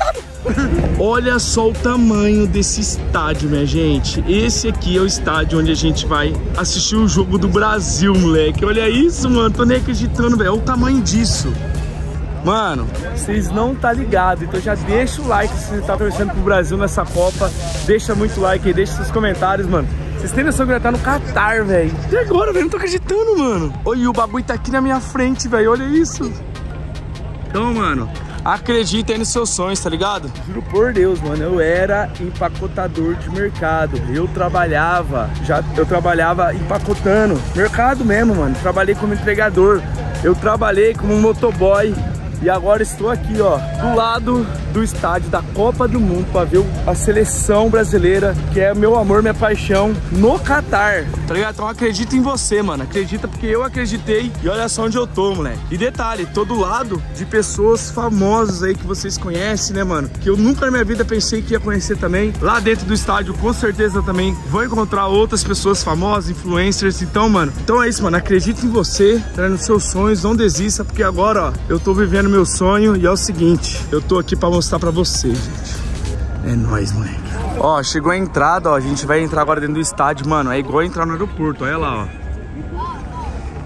Olha só o tamanho desse estádio, minha gente. Esse aqui é o estádio onde a gente vai assistir o jogo do Brasil, moleque. Olha isso, mano. Tô nem acreditando, velho. Olha o tamanho disso. Mano, vocês não tá ligado, então já deixa o like se você tá torcendo pro Brasil nessa Copa. Deixa muito like aí, deixa seus comentários, mano. Vocês têm noção que vai tá no Catar, velho. E agora, velho? Não tô acreditando, mano. Olha, o bagulho tá aqui na minha frente, velho. Olha isso. Então, mano, acredita aí nos seus sonhos, tá ligado? Juro por Deus, mano, eu era empacotador de mercado. Eu trabalhava, já eu trabalhava empacotando. Mercado mesmo, mano. Trabalhei como entregador. Eu trabalhei como motoboy. E agora estou aqui, ó, do lado do estádio da Copa do Mundo pra ver a seleção brasileira, que é meu amor, minha paixão, no Catar. Tá ligado? Então acredita em você, mano. Acredita porque eu acreditei e olha só onde eu tô, moleque. E detalhe, tô do lado de pessoas famosas aí que vocês conhecem, né, mano? Que eu nunca na minha vida pensei que ia conhecer também. Lá dentro do estádio, com certeza também vou encontrar outras pessoas famosas, influencers. Então, mano, então é isso, mano. Acredita em você, tá nos seus sonhos, não desista, porque agora, ó, eu tô vivendo meu sonho e é o seguinte, eu tô aqui pra mostrar pra vocês, gente. É nóis, moleque. Ó, chegou a entrada, ó, a gente vai entrar agora dentro do estádio, mano, é igual entrar no aeroporto, olha lá, ó.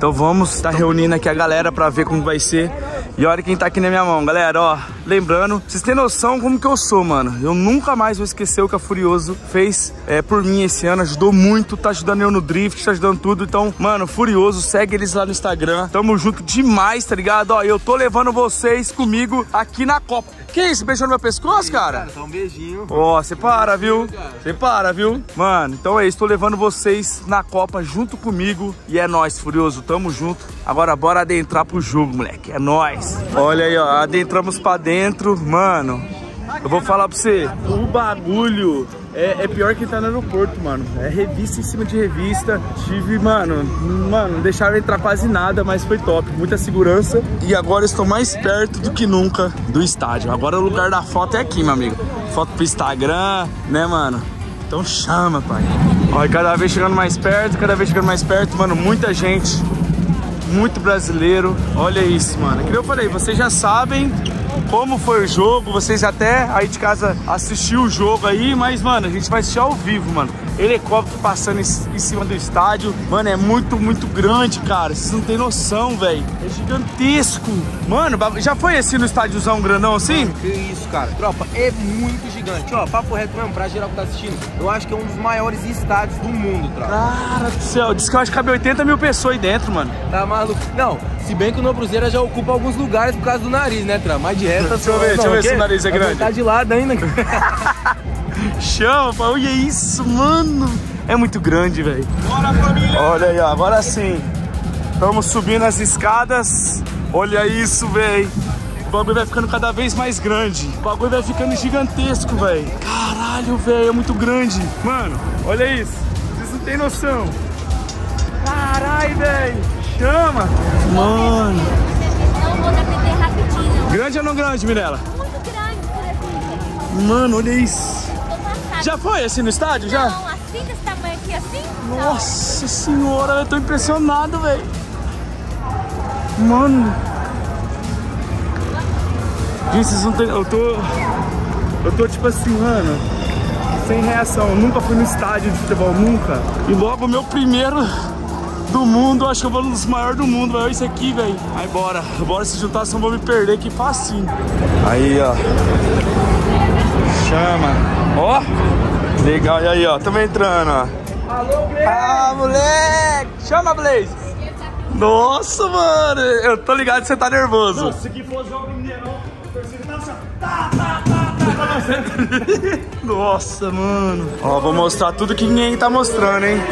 Então vamos estar reunindo aqui a galera pra ver como vai ser. E olha quem tá aqui na minha mão, galera, ó. Lembrando, vocês têm noção como que eu sou, mano. Eu nunca mais vou esquecer o que a Furioso fez é, por mim esse ano. Ajudou muito, tá ajudando eu no drift, tá ajudando tudo. Então, mano, Furioso, segue eles lá no Instagram. Tamo junto demais, tá ligado? Ó, eu tô levando vocês comigo aqui na Copa. Que isso? Beijou no meu pescoço, cara? Cara, só um beijinho. Ó, você para, viu? Você para, viu? Mano, então é isso. Tô levando vocês na Copa junto comigo. E é nóis, Furioso. Tamo junto. Agora bora adentrar pro jogo, moleque. É nóis. Olha aí, ó. Adentramos pra dentro. Mano, eu vou falar pra você. O bagulho é, é pior que tá no aeroporto, mano. É revista em cima de revista. Tive, mano, mano, não deixaram entrar quase nada, mas foi top. Muita segurança. E agora eu estou mais perto do que nunca do estádio. Agora o lugar da foto é aqui, meu amigo. Foto pro Instagram, né, mano? Então chama, pai. Olha, cada vez chegando mais perto, cada vez chegando mais perto, mano. Muita gente, muito brasileiro. Olha isso, mano. Como eu falei, vocês já sabem como foi o jogo, vocês até aí de casa assistiu o jogo aí, mas, mano, a gente vai assistir ao vivo, mano. Helicóptero passando em cima do estádio. Mano, é muito, muito grande, cara. Vocês não tem noção, velho. É gigantesco. Mano, já foi assim no estádiozão grandão assim? Mano, que isso, cara. Tropa, é muito gigante. Ó, papo reto mesmo, pra geral que tá assistindo. Eu acho que é um dos maiores estádios do mundo, tropa. Cara do céu, diz que eu acho que cabe oitenta mil pessoas aí dentro, mano. Tá maluco? Não, se bem que o Nobruzeira já ocupa alguns lugares por causa do nariz, né, tropa? Mas de resto... Deixa eu ver, deixa eu ver se o nariz é grande. Tá de lado ainda. Chama, pai. Olha isso, mano. É muito grande, velho. Bora, família. Olha aí, ó. Agora sim. Estamos subindo as escadas. Olha isso, velho. O bagulho vai ficando cada vez mais grande. O bagulho vai ficando gigantesco, velho. Caralho, velho. É muito grande. Mano, olha isso. Vocês não tem noção. Caralho, velho. Chama. Mano. Não vou dar P T rapidinho. Grande ou não grande, Mirella? Muito grande, por assim. Mano, olha isso. Tô passada. Já foi assim no estádio, já? Não, assim desse tamanho aqui, assim? Nossa senhora, eu tô impressionado, velho. Mano. Gente, vocês não tem... Eu tô... Eu tô tipo assim, mano, sem reação. Eu nunca fui no estádio de futebol, nunca. E logo o meu primeiro do mundo, acho que eu vou um dos maiores do mundo, velho. Isso aqui, velho. Aí bora, bora se juntar, senão eu vou me perder, que facinho. Aí, ó. Chama. Ó. Legal, e aí, ó. Tamo entrando, ó. Alô, Blaze. Ah, moleque. Chama, Blaze. Nossa, mano. Eu tô ligado que você tá nervoso. Não, se aqui for jogo Mineirão, tá, tá, tá, tá. Nossa, mano. Ó, vou mostrar tudo que ninguém tá mostrando, hein.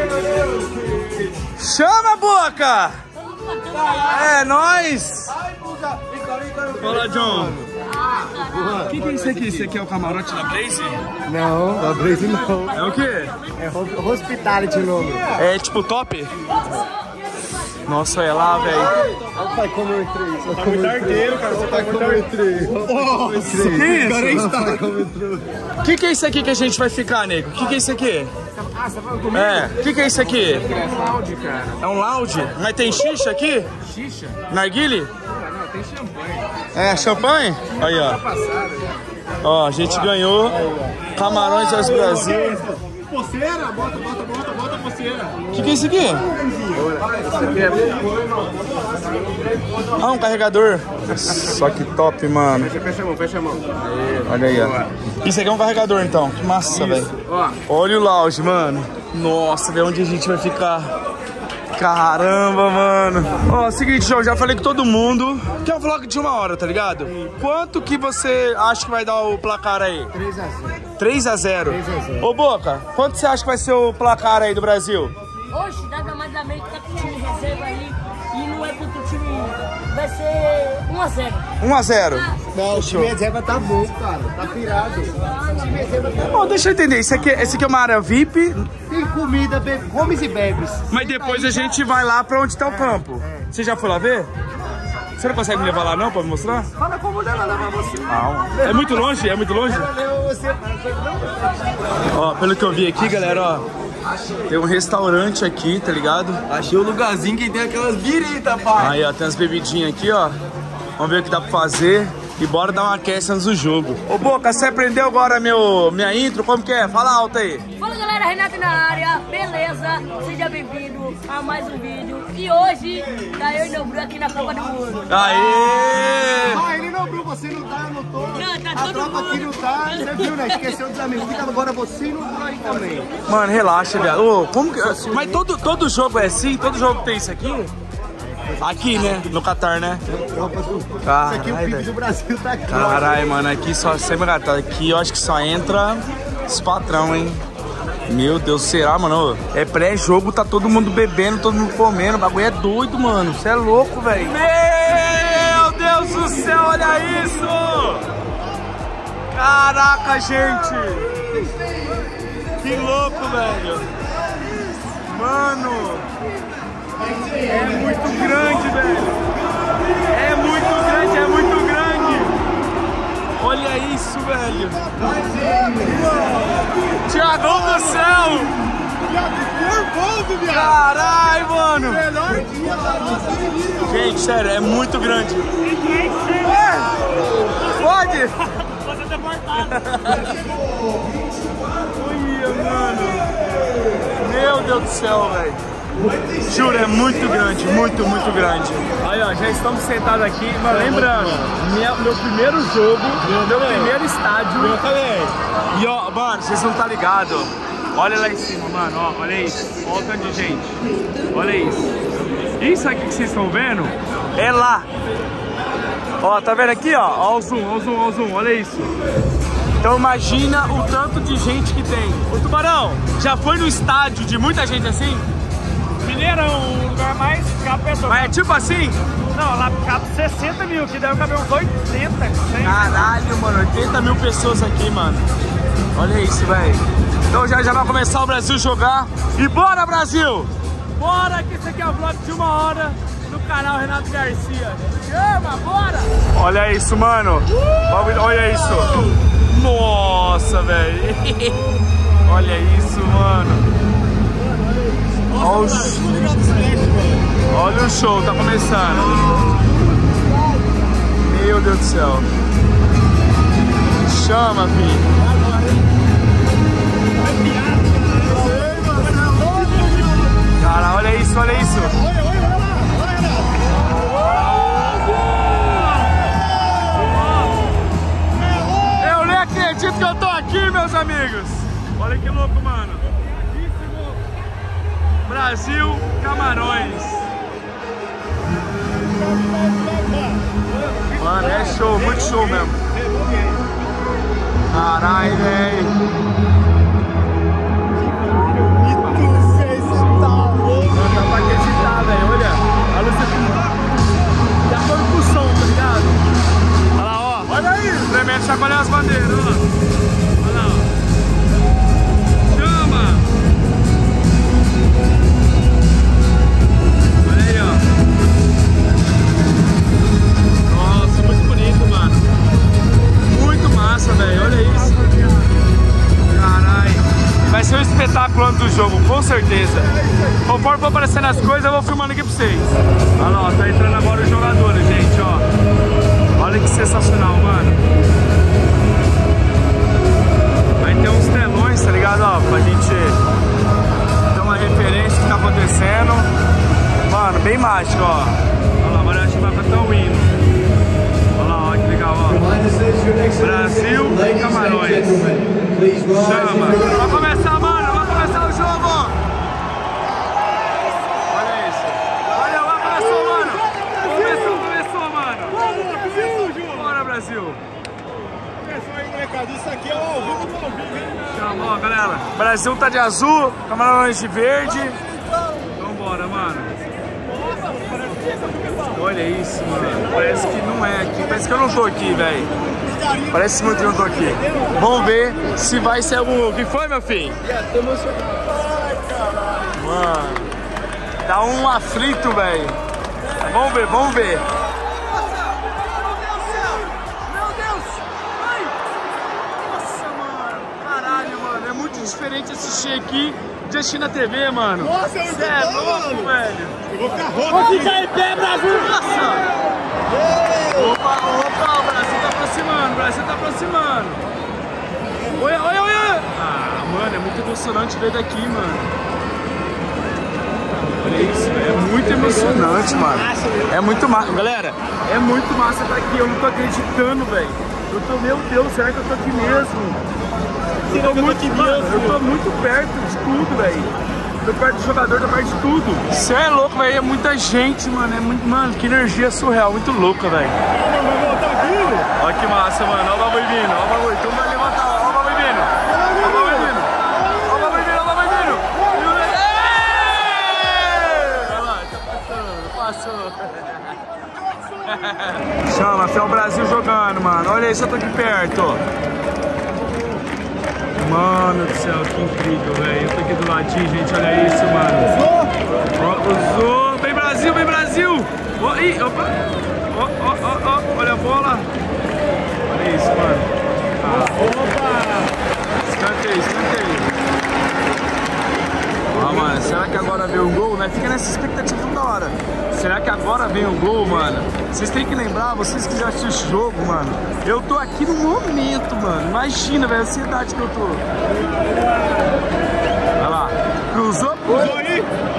Chama, Boca! É nóis! Fala, John. O que, que é isso aqui? Isso aqui é o camarote da Blaze? Não, da Blaze não. É o quê? É Hospitality o nome. É tipo top? Nossa, olha lá, velho. Olha como eu entrei. Tá muito arteiro, cara. Você tá como eu entrei. Nossa, que isso? O que, que é isso aqui que a gente vai ficar, nego? O que, que é isso aqui? Ah, você vai comer? É, o que, que é isso aqui? É um lounge, cara. É um lounge? Mas tem xixa aqui? Xixa? Narguile? Não, tem champanhe. É, champanhe? Aí, ó. Ó, a gente ganhou Camarões aos Brasil. Poceira? Bota, bota, bota, bota a poceira. O que, que é isso aqui? Isso aqui é... Ah, um carregador. Só que top, mano. Fecha, fecha a mão, fecha a mão. Olha aí, ó. Isso aqui é um carregador, então. Que massa, velho. Olha o lounge, mano. Nossa, velho, onde a gente vai ficar? Caramba, mano. Ó, seguinte, João, já falei com todo mundo que é um vlog de uma hora, tá ligado? Quanto que você acha que vai dar o placar aí? três a zero. três a zero? três a zero. Ô, Boca, quanto você acha que vai ser o placar aí do Brasil? Hoje, nada mais da mente, tá com o time reserva aí e não é contra o time. Vai ser um a zero. um a zero? Não, o time reserva tá bom, cara. Tá pirado. O time reserva tá bom. Bom, deixa eu entender. Esse aqui, esse aqui é uma área V I P. Tem comida, bebe, comes e bebes. Mas depois a gente vai lá pra onde tá o campo. Você já foi lá ver? Você não consegue me levar lá não pra me mostrar? Fala como ela leva você. Ah, é muito longe? É muito longe? Ela leva você. Ó, pelo que eu vi aqui, galera, ó. Tem um restaurante aqui, tá ligado? Achei o lugarzinho que tem aquelas biritas, pai. Aí, ó, tem umas bebidinhas aqui, ó. Vamos ver o que dá pra fazer. E bora dar uma aquece antes do jogo. Ô, Boca, você aprendeu agora meu, minha intro? Como que é? Fala alto aí. Fala Fala galera, Renato na área, beleza? Seja bem-vindo a mais um vídeo. E hoje tá eu e meu Bruno aqui na Copa do Mundo. Aê! Ah, ele não, Bruno, você não tá, eu não tô. Não, tá a todo tropa mundo. aqui não tá, você viu, né? Esqueceu dos amigos. Fica agora você e não Bruno aí também. Mano, relaxa, viado. Ô, como que... Mas todo, todo jogo é assim? Todo jogo tem isso aqui? Aqui, né? No Catar, né? Tropa do... Isso Caralho, aqui, o P I B velho. do Brasil tá aqui. Caralho, mano, aqui só sempre gatado. Aqui eu acho que só entra os patrão, hein? Meu Deus, será, mano? É pré-jogo, tá todo mundo bebendo, todo mundo comendo. O bagulho é doido, mano. Você é louco, velho. Meu Deus do céu, olha isso! Caraca, gente! Que louco, velho! Mano! É muito grande, velho! É muito grande, é muito grande! Olha isso, velho! Tiagão do céu! Nervoso, viado! Caralho, mano! Melhor dia da nossa vida. Gente, sério, é muito grande! É. Pode? Você tá cortado. Olha, mano! Meu Deus do céu, velho! Juro, é muito grande, muito, muito grande. Aí, ó, já estamos sentados aqui, mas lembrando, minha, meu primeiro jogo, meu, meu primeiro estádio. Meu também. E ó, mano, vocês não tá ligado? Olha lá em cima, mano, ó, olha isso. Olha o tanto de gente. Olha isso. Isso aqui que vocês estão vendo é lá. Ó, tá vendo aqui, ó? Ó o zoom, ó o zoom, ó o zoom, olha isso. Então imagina o tanto de gente que tem. Ô Tubarão, já foi no estádio de muita gente assim? Mineirão, o lugar mais cabe pessoa. Mas é tipo assim? Não, lá cabe sessenta mil, que deve caber uns oitenta, cem. Caralho, mano, oitenta mil pessoas aqui, mano. Olha isso, velho. Então já, já vai começar o Brasil jogar. E bora, Brasil! Bora, que esse aqui é o vlog de uma hora no canal Renato Garcia. Chama, bora! Olha isso, mano. Olha isso. Nossa, velho. Olha isso, mano. Olha o, show. Olha o show, tá começando. Meu Deus do céu. Chama, filho. Cara, olha isso, olha isso. Eu nem acredito que eu tô aqui, meus amigos. Olha que louco, mano. Brasil, Camarões. Mano, é show, muito show mesmo. Caralho, velho. Não dá pra acreditar, velho. Olha, a luz é de acordo com o som, tá ligado? Olha lá, ó. Olha aí. Tremendo chacoalhar as bandeiras, ó. Olha lá, ó. Velho, olha isso. Caralho. Vai ser um espetáculo antes do jogo, com certeza. Conforme for aparecendo as coisas, eu vou filmando aqui pra vocês. Olha lá, ó, tá entrando agora os jogadores, gente, ó. Olha que sensacional, mano. Aí tem uns telões, tá ligado? Ó, pra gente ter uma referência do que tá acontecendo. Mano, bem mágico, ó. Olha lá, agora acho que vai cantar o hino. Olha lá, olha que legal, ó. Brasil e Camarões. Chama. Vai começar, mano. Vai começar o jogo. Olha isso. Olha lá, começou, mano. Começou, começou, mano. Bora, Brasil. Começou aí, molecada. Isso aqui é o ao vivo do ao vivo, hein? Chama, ó, galera. Brasil tá de azul, Camarões de verde. Vambora, mano. Olha isso, mano. Parece que não é aqui. Parece que eu não tô aqui, velho. Parece muito que eu não tô aqui. Vamos ver se vai ser algum. O que foi, meu filho? Mano, dá um aflito, velho. Vamos ver, vamos ver. Meu Deus! Ai! Nossa, mano. Caralho, mano. É muito diferente assistir aqui de assistir na T V, mano. Nossa, eu Você é louco, velho. Eu vou ficar rouco. Vou ficar em pé, Brasil! Nossa! Opa, opa, o Brasil tá aproximando, o Brasil tá aproximando. Olha, olha, olha! Ah, Mano, é muito emocionante ver daqui, mano. Olha isso, é muito emocionante, mano. É muito massa. Galera, é muito massa estar aqui. Eu não tô acreditando, velho. Eu tô, meu Deus, será que eu tô aqui mesmo? Eu tô muito, mano, eu tô muito perto de tudo, velho. Tô perto do jogador, tô perto de tudo. Você é louco, velho. É muita gente, mano. É muito, mano, que energia surreal. Muito louca, velho. Olha que massa, mano. Olha o bagulho vindo. Olha o bagulho. Todo mundo vai levantar. Olha o bagulho vindo. Olha o bagulho vindo. Olha o bagulho vindo. Olha o bagulho vindo. Olha lá, tá passando. Passou. Chama, fé o Brasil jogando, mano. Olha isso, eu tô aqui perto, ó. Mano do céu, que incrível, velho. Eu tô aqui do ladinho, gente. Olha isso, mano. Ó, usou. Vem Brasil, vem Brasil. Ó, ih, opa. Ó, ó, ó, ó. Olha a bola. Olha isso, mano. Ah. Opa! Escanteio, escanteio. Ó, mano. Será que agora vem o gol, né? Fica nessa expectativa toda hora. Será que agora vem o gol, mano? Vocês têm que lembrar, vocês que já assistiram esse jogo, mano. Eu tô aqui no momento, mano. Imagina, velho, a ansiedade que eu tô. Olha lá. Cruzou? Cruzou aí?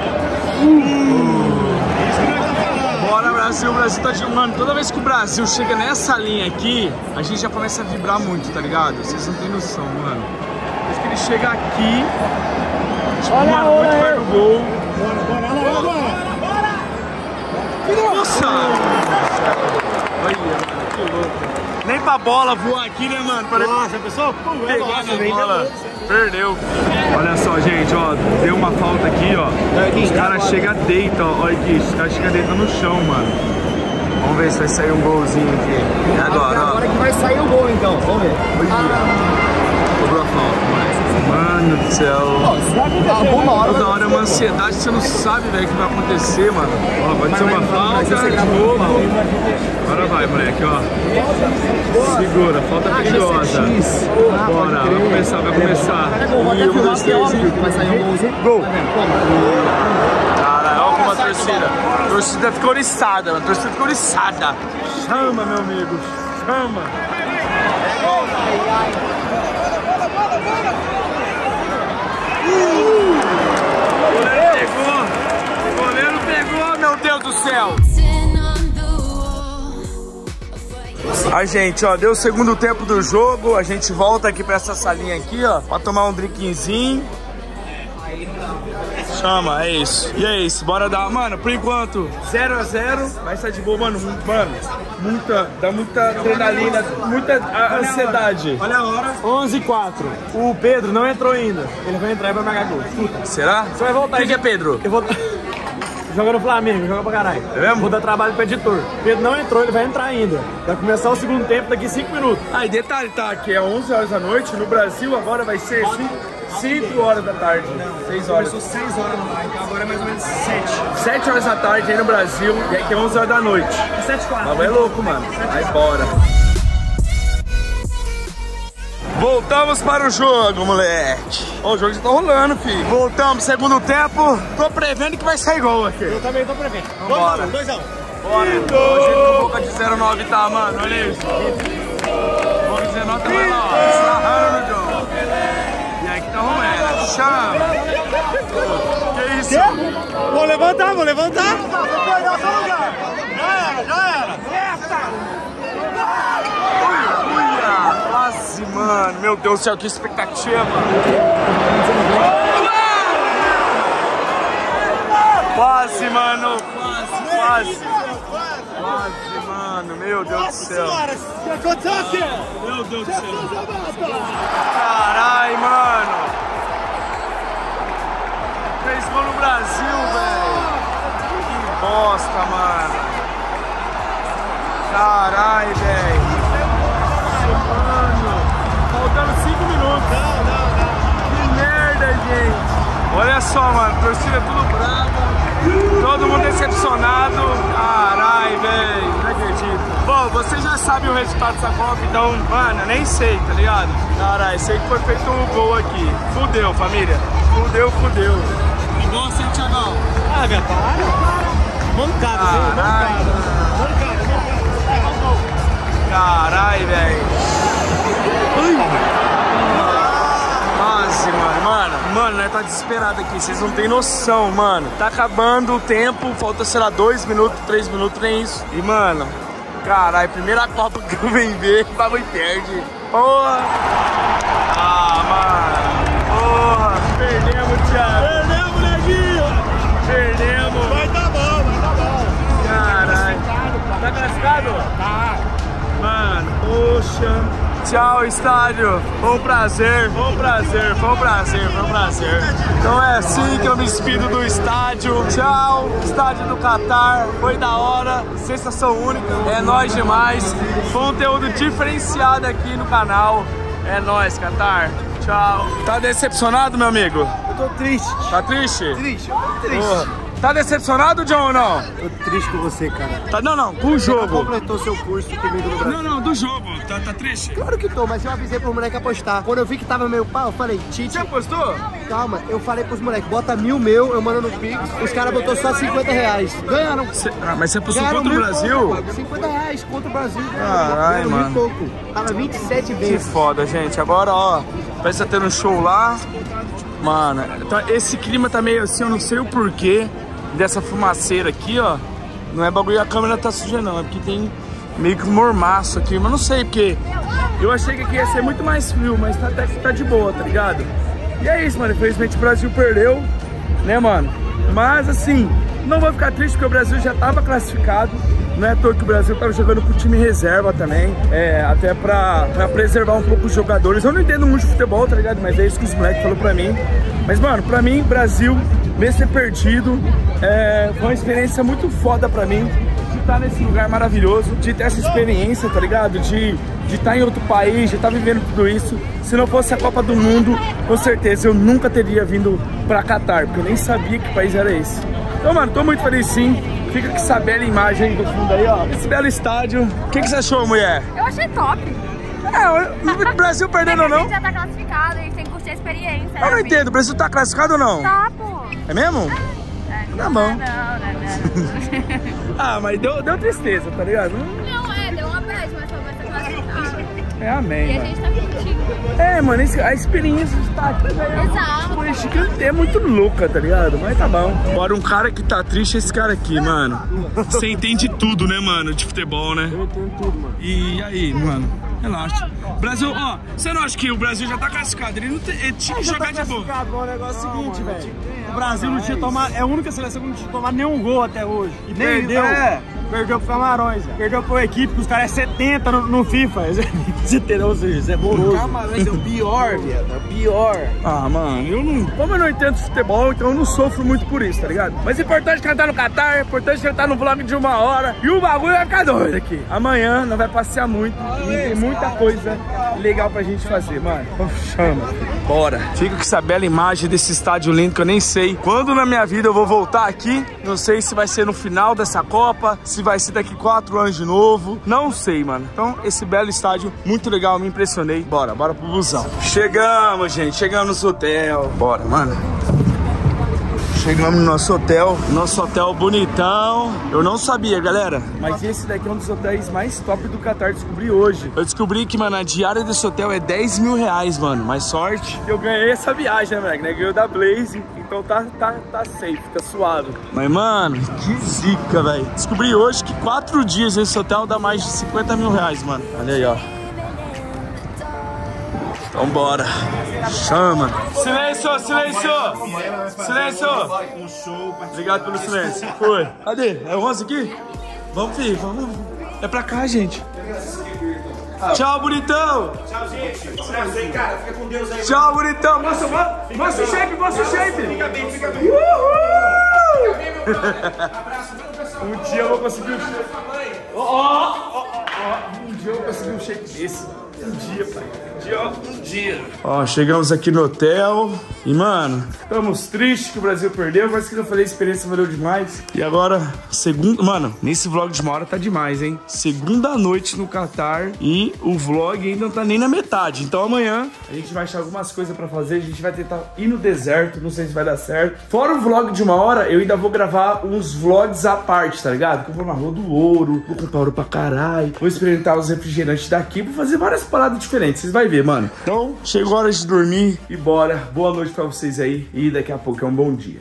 Uh. Bora, Brasil. O Brasil tá de... Mano, toda vez que o Brasil chega nessa linha aqui, a gente já começa a vibrar muito, tá ligado? Vocês não têm noção, mano. Depois que ele chega aqui, tipo, olha, mano, muito perto do gol. Bora, bora, bora, bora. Nossa! Olha, mano, que louco. Nem pra bola voar aqui, né, mano? Pra nossa, a pessoa pegar na bola, perdeu. Olha só, gente, ó, deu uma falta aqui, ó. Os caras chegam deitam, ó. Olha aqui, os caras chegam deitam no chão, mano. Vamos ver se vai sair um golzinho aqui. E agora, ó. Agora que vai sair o gol, então. Vamos ver. Cobrou a falta, mas... Mano do céu. Toda hora é uma ansiedade, você não sabe, velho, o que vai acontecer, mano. Ó, pode ser uma falta de novo. Agora vai, moleque, ó. Segura, falta perigosa. Bora, vai começar, vai começar. E um, dois, três e... Vai sair um golzinho. Gol. Caralho, olha como a torcida. A torcida ficou oriçada, mano. A torcida ficou oriçada. Chama, meu amigo. Chama. Uh! O goleiro pegou! O goleiro pegou, meu Deus do céu! A gente, ó, deu o segundo tempo do jogo. A gente volta aqui pra essa salinha aqui, ó, pra tomar um drinkzinho. Chama, é isso. E é isso, bora dar. Mano, por enquanto, zero a zero. Vai estar de boa, mano. Mano, muita, dá muita adrenalina, muita ansiedade. Olha a hora. onze e quatro. O Pedro não entrou ainda. Ele vai entrar e vai marcar gol. Escuta. Será? Você vai voltar. Quem que é Pedro? Eu vou... Joga no Flamengo, joga pra caralho. É mesmo? Vou dar trabalho pro editor. Pedro não entrou, ele vai entrar ainda. Vai começar o segundo tempo daqui cinco minutos. Ah, e detalhe, tá? Que é onze horas da noite. No Brasil agora vai ser cinco horas da tarde. seis horas. Começou seis horas no mar, então agora é mais ou menos sete. sete horas da tarde aí no Brasil. E aqui é onze horas da noite. sete e quatro. Mas é louco, mano. Vai embora. Voltamos para o jogo, moleque. Ó, o jogo já tá rolando, filho. Voltamos, segundo tempo. Tô prevendo que vai sair gol aqui. Eu também tô prevendo. Vambora. dois a um. Bora. Hoje no Boca de zero nove tá, mano. Olha isso. Boca de zero nove tá vai lá, ó. Sarrando no jogo. E aí que tá rolando. Chama. Que isso? Vou levantar, vou levantar. Já era, já era. Quase, mano. Meu Deus do céu, que expectativa. Quase, mano. Quase, quase. Quase, mano. Meu Deus do céu. O que aconteceu? Meu Deus do céu. Caralho, mano. Fez gol no Brasil, velho. Que bosta, mano. Caralho, velho. Faltando cinco minutos. Não, não, não. Que merda, gente. Olha só, mano. Torcida tudo brava. Todo mundo decepcionado. Caralho, velho. Não acredito. Bom, vocês já sabem o resultado dessa Copa, então, mano, eu nem sei, tá ligado? Caralho, sei que foi feito um gol aqui. Fudeu, família. Fudeu, fudeu. Igual assim, Thiagão. Ah, velho, para. Mancada, viu? Mancada. Mancada, mancada. Caralho, velho. Quase, mano. mano, né, tá desesperado aqui, vocês não tem noção, mano. Tá acabando o tempo, falta, sei lá, dois minutos, três minutos, nem isso. E, mano, caralho, primeira Copa que eu venho ver, o bagulho perde. Porra! Ah, mano, porra, perdemos, Thiago. Perdemos, neguinho. Perdemos. Vai dar bom, vai dar bom. Caralho. Tá classificado? Tá. Mano, poxa. Tchau, estádio. Foi um prazer, foi um prazer, foi um prazer, foi um prazer. Então é assim que eu me despido do estádio. Tchau, estádio do Catar. Foi da hora, sensação única. É nóis demais. Conteúdo diferenciado aqui no canal. É nóis, Catar. Tchau. Tá decepcionado, meu amigo? Eu tô triste. Tá triste? Triste, eu tô triste. Porra. Tá decepcionado, John, ou não? Tô triste com você, cara. Tá, não, não, com o jogo. Você completou seu curso comigo no Brasil. Não, não, do jogo. Tá, tá triste? Claro que tô, mas eu avisei pros moleques apostar. Quando eu vi que tava meio pau, eu falei, Tite... Você apostou? Calma, eu falei pros moleques, bota mil meu, eu mando no Pix. Os caras botou só cinquenta reais. Ganharam. Cê, ah, mas você apostou Ganharam contra o Brasil? Pouco, cinquenta reais contra o Brasil. Caralho, mano. Muito pouco. Tava vinte e sete vezes. Que foda, gente. Agora, ó, parece que tá tendo um show lá. Mano, tá, esse clima tá meio assim, eu não sei o porquê dessa fumaceira aqui, ó. Não é bagulho, a câmera tá suja não, é porque tem meio que um mormaço aqui, mas não sei porque eu achei que aqui ia ser muito mais frio, mas tá, até que tá de boa, tá ligado? E é isso, mano, infelizmente o Brasil perdeu, né, mano? Mas assim, não vou ficar triste porque o Brasil já tava classificado. Não é à toa que o Brasil tava jogando com o time reserva também, é, até pra, pra preservar um pouco os jogadores. Eu não entendo muito de futebol, tá ligado? Mas é isso que os moleques falaram pra mim. Mas, mano, pra mim, Brasil, mesmo ter perdido, é, foi uma experiência muito foda pra mim. De estar nesse lugar maravilhoso, de ter essa experiência, tá ligado? De de estar em outro país, de estar vivendo tudo isso. Se não fosse a Copa do Mundo, com certeza eu nunca teria vindo pra Catar, porque eu nem sabia que país era esse. Então, mano, tô muito feliz sim. Fica com essa bela imagem aí do fundo aí, ó. Esse belo estádio. O que, que você achou, mulher? Eu achei top. É, o Brasil perdendo ou não? A gente já tá classificado, a gente tem que curtir a experiência. Eu não entendo, o Brasil tá classificado ou não? Tá, pô. É mesmo? É, tá bom. Não, não, não. Ah, mas deu, deu tristeza, tá ligado? Não, é, deu uma bad, mas foi mais classificado. É, amém, E a mano. gente tá curtindo. É, mano, a experiência de estar aqui, velho. Exato. Exato. É muito louca, tá ligado? Mas tá bom. Agora, um cara que tá triste é esse cara aqui, mano. Você entende tudo, né, mano, de futebol, né? Eu entendo tudo, mano. E aí, mano? Relaxa. Brasil, ó, você não acha que o Brasil já tá classificado? Ele, não tem, ele tinha que jogar de boa. O negócio é o seguinte, velho. O Brasil não tinha tomado, é a única seleção que não tinha tomado nenhum gol até hoje. E Nem- perdeu. é. Perdeu pro Camarões, velho. Perdeu pro equipe, que os caras é setenta no, no FIFA. Você entendeu? Ou seja, isso é horroroso. Camarões é o pior, viado. É o pior. Ah, mano, eu não... Como eu não entendo futebol, então eu não sofro muito por isso, tá ligado? Mas é importante que ele tá no Catar, é importante que ele tá no vlog de uma hora. E o bagulho vai ficar doido aqui. Amanhã nós vai passear muito. E tem muita coisa legal pra gente fazer, mano. Então chama. Bora. Fica com essa bela imagem desse estádio lindo que eu nem sei quando na minha vida eu vou voltar aqui. Não sei se vai ser no final dessa Copa, se vai ser daqui quatro anos de novo. Não sei, mano. Então, esse belo estádio, muito legal, me impressionei. Bora, bora pro busão. Chegamos, gente. Chegamos no hotel. Bora, mano. Chegamos no nosso hotel, nosso hotel bonitão. Eu não sabia, galera, mas esse daqui é um dos hotéis mais top do Catar, descobri hoje. Eu descobri que, mano, a diária desse hotel é dez mil reais, mano. Mais sorte. Eu ganhei essa viagem, né, moleque? Né? Ganhei da Blaze, então tá, tá, tá safe, tá suave. Mas, mano, que zica, velho. Descobri hoje que quatro dias nesse hotel dá mais de cinquenta mil reais, mano. Olha aí, ó. Então bora. Chama. Silêncio, silêncio. Silêncio. Obrigado pelo silêncio. Foi. Cadê? É o onze aqui? Vamos, filho. Vamos. É pra cá, gente. Tchau, bonitão. Tchau, gente. Prazer, cara. Fica com Deus aí. Tchau, bonitão. Mostra, mostra, mostra o shape, mostra o shape. Fica bem, fica bem. Uhul. Fica bem, meu brother. Abraço. Um dia eu vou conseguir um shape. Ó, ó, ó, ó. Um dia eu vou conseguir um shape desse. Um dia, pai. Um dia, ó. Um dia. Ó, chegamos aqui no hotel. E, mano, estamos tristes que o Brasil perdeu. Mas que eu falei, a experiência valeu demais. E agora, segunda... Mano, nesse vlog de uma hora tá demais, hein? Segunda noite no Catar. E o vlog ainda não tá nem na metade. Então amanhã a gente vai achar algumas coisas pra fazer. A gente vai tentar ir no deserto. Não sei se vai dar certo. Fora o vlog de uma hora, eu ainda vou gravar uns vlogs à parte, tá ligado? Que eu vou na Rua do Ouro. Vou comprar ouro pra caralho. Vou experimentar os refrigerantes daqui. Vou fazer várias paradas diferentes. Vocês vão ver, mano. Então, chegou a hora de dormir. E bora. Boa noite pra vocês aí e daqui a pouco é um bom dia.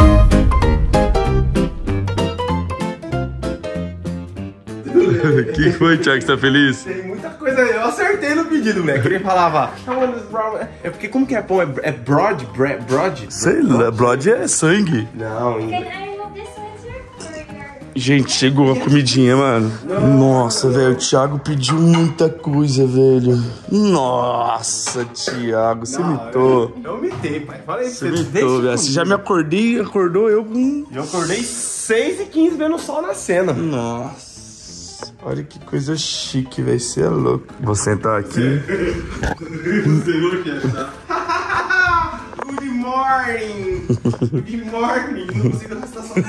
O que foi, Thiago? Você tá feliz? Tem muita coisa, eu acertei no pedido, moleque. Ele falava, é porque como que é pão? É, é broad? Broad? broad? Sei lá, blood é sangue. Não, gente, chegou a comidinha, mano. Nossa, velho, o Thiago pediu muita coisa, velho. Nossa, Thiago, você mitou. Eu mitei, pai. Falei pra você. Você mitou, velho. Você já me acordei, acordou eu com... Eu acordei seis e quinze vendo o sol nascendo. Nossa. Olha que coisa chique, velho. Você é louco. Vou sentar aqui. Você não quer, tá? Good morning. Good morning. Não consigo arrastar só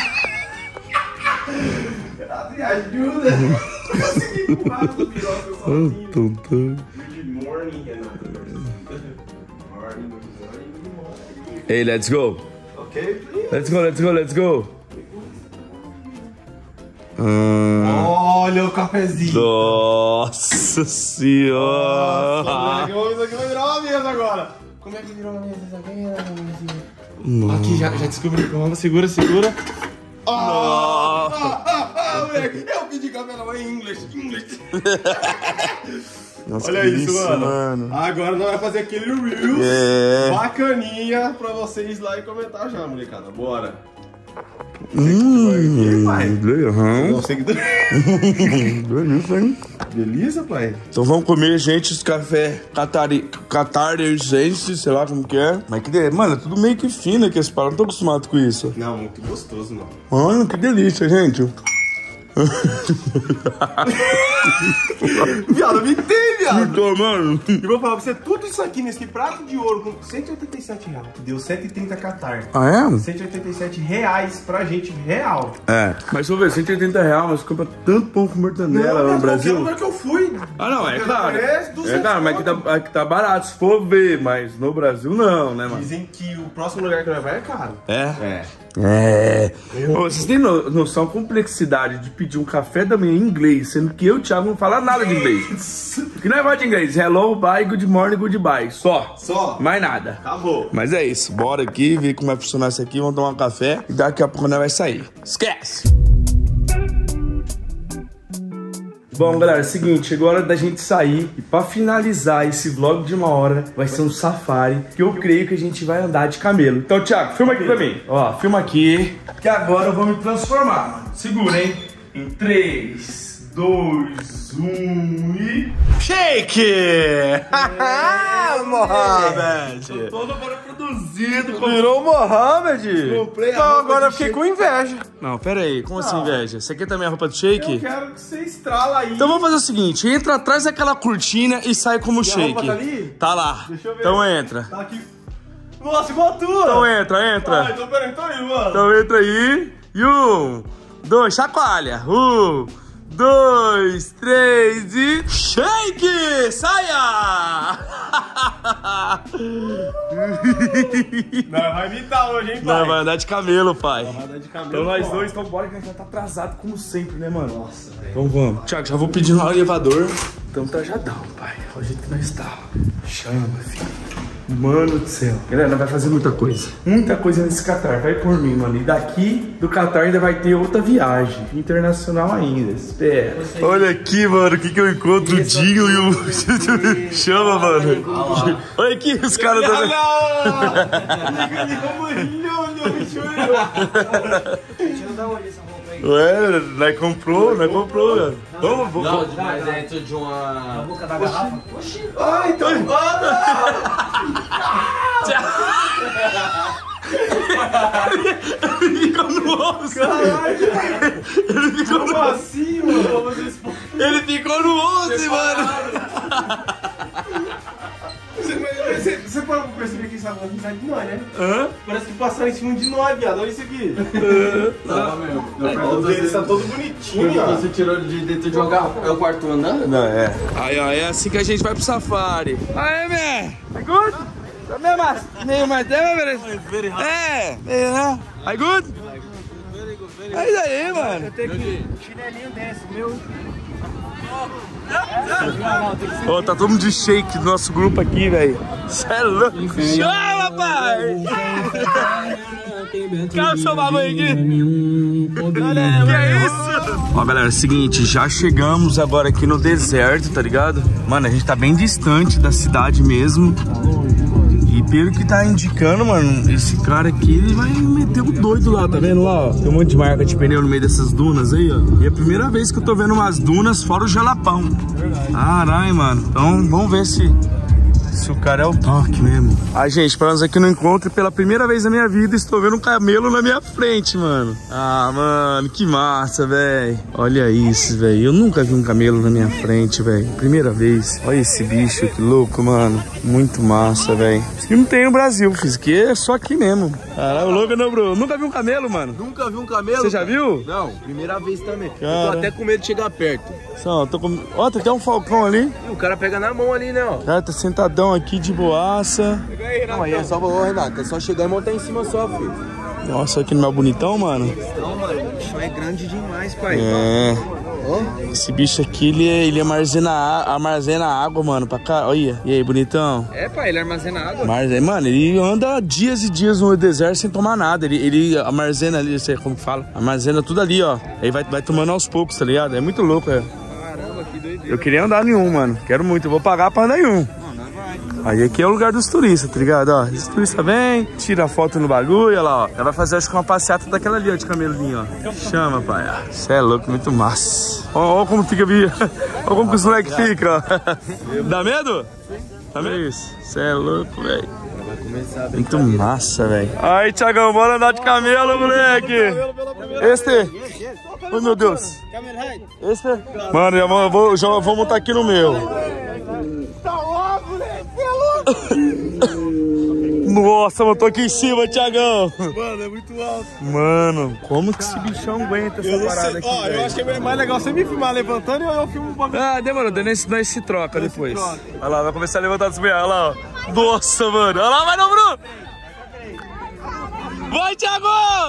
me ajuda. Não consegui empurrar do piroca sozinho. Good morning, Renato. Morning, good morning, good morning. Hey, let's go. Okay, please. Let's go, let's go, let's go. Hum. Olha o cafezinho. Nossa senhora. Nossa, isso aqui vai virar uma mesa agora. Como é que virou uma mesa? Isso aqui virou uma mesa. Aqui, já, já descobri como. Segura, segura. Ah, ah, ah, ah, moleque. Eu pedi café não, em inglês. Inglês. Nossa, olha isso, isso mano. mano. Agora nós vamos fazer aquele Reels é. bacaninha pra vocês lá e comentar já, molecada. Bora. Hum, não sei que delícia, hein? Delícia, pai. Então vamos comer, gente, os café catari... catarinense, sei lá como que é. Mas que delícia. Mano, é tudo meio que fino aqui esse pau. Não tô acostumado com isso. Não, muito gostoso, não. Mano, que delícia, gente. Viado, me tem, viado. Então, mano. E vou falar pra você, tudo isso aqui nesse prato de ouro com cento e oitenta e sete reais. Deu cento e trinta catar. Ah, é? cento e oitenta e sete reais pra gente, real. É. Mas deixa eu ver, cento e oitenta reais, mas compra tanto pão com mortandela não, no Brasil. Lugar que eu fui. Ah, não, é claro. É claro, mas aqui tá, aqui tá barato, se for ver, mas no Brasil não, né, mano? Dizem que o próximo lugar que nós vai é caro. É? É. É. Ô, vocês têm no, noção da complexidade de pedir um café da manhã em inglês, sendo que eu e o Thiago não fala nada de inglês. Que não é voz de inglês. Hello, bye, good morning, goodbye. Só. Só. Mais nada. Acabou. Mas é isso. Bora aqui, ver como vai funcionar isso aqui. Vamos tomar um café e daqui a pouco nós vai sair. Esquece! Bom, galera, é o seguinte, chegou a hora da gente sair e pra finalizar esse vlog de uma hora vai ser um safari que eu creio que a gente vai andar de camelo. Então, Thiago, filma aqui pra mim. Ó, filma aqui, que agora eu vou me transformar, mano. Segura, hein? Em três, dois, um e... Shake! Haha, Mohamed! Tô todo bora produzido. Virou Mohamed? Comprei a Então roupa agora eu de fiquei shake. com inveja. Não, pera aí, como assim inveja? Você quer também a roupa do Shake? Eu quero que você estrala aí. Então vamos fazer o seguinte, entra atrás daquela cortina e sai como E a Shake. roupa tá ali? Tá lá. Deixa eu ver. Então entra. Tá aqui. Nossa, igual a tua. Então entra, entra. Ah, então peraí, então aí, mano. Então entra aí. E um, dois, chacoalha. Um, dois, três e... Shake! Saia! Não, vai imitar hoje, hein, pai? Não, vai andar de camelo, pai. Vai andar de camelo, Então nós pai. dois, então bora que a gente já tá atrasado como sempre, né, mano? Nossa, velho. Então vamos. Thiago, já vou pedir no elevador. Então trajadão, pai. Olha o jeito que nós tá. Chama, filho. Mano do céu. Galera, vai fazer muita coisa. Muita coisa nesse Catar. Vai por mim, mano. E daqui do Catar ainda vai ter outra viagem. Internacional ainda. Espera. Olha aqui, mano. O que que eu encontro? O Dinho e o... Chama, mano. Olha aqui os caras da... Ué, nós comprou, nós comprou, velho. Vamos, vamos. Não, mas é dentro de uma... Na boca da garrafa? Oxi. Ah, então... Ele ficou no osso. Caralho. Ele ficou no osso. assim, mano? Ele ficou no osso, mano. Você, você pode perceber que isso é uma amizade de nós, né? Hã? Parece que passaram em cima de nós, viado. Olha isso aqui. Não, meu. O deles tá todo bonitinho, ó. Você tirou de dentro de uma garrafa. É o quarto andando? Não, é. Aí, ó, é assim que a gente vai pro safari. Aí, man. É good? Meio mais, meio mais tempo, velho? É, é, né? Aí, good? É isso aí, mano. Eu tenho que... Chinelinho desse, meu... Ô, oh, tá todo mundo de shake do nosso grupo aqui, velho. Cê é louco. Chama, pai! Calma o seu bagulho aqui. Que é isso? Ó, galera, é o seguinte, já chegamos agora aqui no deserto, tá ligado? Mano, a gente tá bem distante da cidade mesmo. E pelo que tá indicando, mano, esse cara aqui, ele vai meter o doido lá, tá vendo lá, ó? Tem um monte de marca de pneu no meio dessas dunas aí, ó. E é a primeira vez que eu tô vendo umas dunas fora o jalapão. Caralho, mano. Então, vamos ver se... se o cara é o toque mesmo. Ah, gente, para nós aqui no encontro, pela primeira vez na minha vida, estou vendo um camelo na minha frente, mano. Ah, mano, que massa, velho. Olha isso, velho. Eu nunca vi um camelo na minha frente, velho. Primeira vez. Olha esse bicho, que louco, mano. Muito massa, velho. Isso que não tem no Brasil, fiz que é só aqui mesmo. Caralho, louco, não, bro. Nunca vi um camelo, mano. Nunca vi um camelo? Você já viu? Não, primeira vez também. Cara... Eu tô até com medo de chegar perto. Só, tô com... Ó, tem até um falcão ali. E o cara pega na mão ali, né, ó. O cara tá sentadão aqui de boaça. Não, aí é só, ô, Renato, é só chegar e montar em cima só, filho. Nossa, aqui no meu bonitão, mano. Não, mano, o bicho é grande demais, pai. É. Oh. Esse bicho aqui, ele, ele armazena, armazena água, mano, pra cá. Olha. E aí, bonitão? É, pai, ele armazena água. Mas, mano, ele anda dias e dias no deserto sem tomar nada. Ele, ele armazena ali, sei como que fala. Armazena tudo ali, ó. Aí vai, vai tomando aos poucos, tá ligado? É muito louco, é. Caramba, que doideira. Eu queria andar nenhum, mano. Quero muito. Eu vou pagar pra andar nenhum. Aí aqui é o lugar dos turistas, tá ligado? Ó, os turistas vêm, tira foto no bagulho, olha lá, ó. Ela vai fazer, acho que uma passeata daquela ali, ó, de camelinho, ó. Chama, pai. Você é louco, muito massa. Ó, ó como fica, Bia. Ó como que os moleques ficam, ó. Dá medo? Dá medo? Isso. Você é louco, velho. Muito massa, velho. Aí, Thiagão, bora andar de camelo, moleque. Este. Oh, meu Deus. Este. Mano, eu vou, vou, já vou montar aqui no meu. Nossa, eu tô aqui em cima, Thiagão. Mano, é muito alto. Mano, como que esse bichão aguenta essa eu parada sei, aqui? Ó, véio? eu acho que é mais legal você me filmar levantando e eu filmo o bagulho. Ah, demorou, nós, nós se troca nós depois. Troca. Olha lá, vai começar a levantar dos meia, olha lá, ó. Nossa, mano. Olha lá, vai não, Bruno. Vai, Thiago!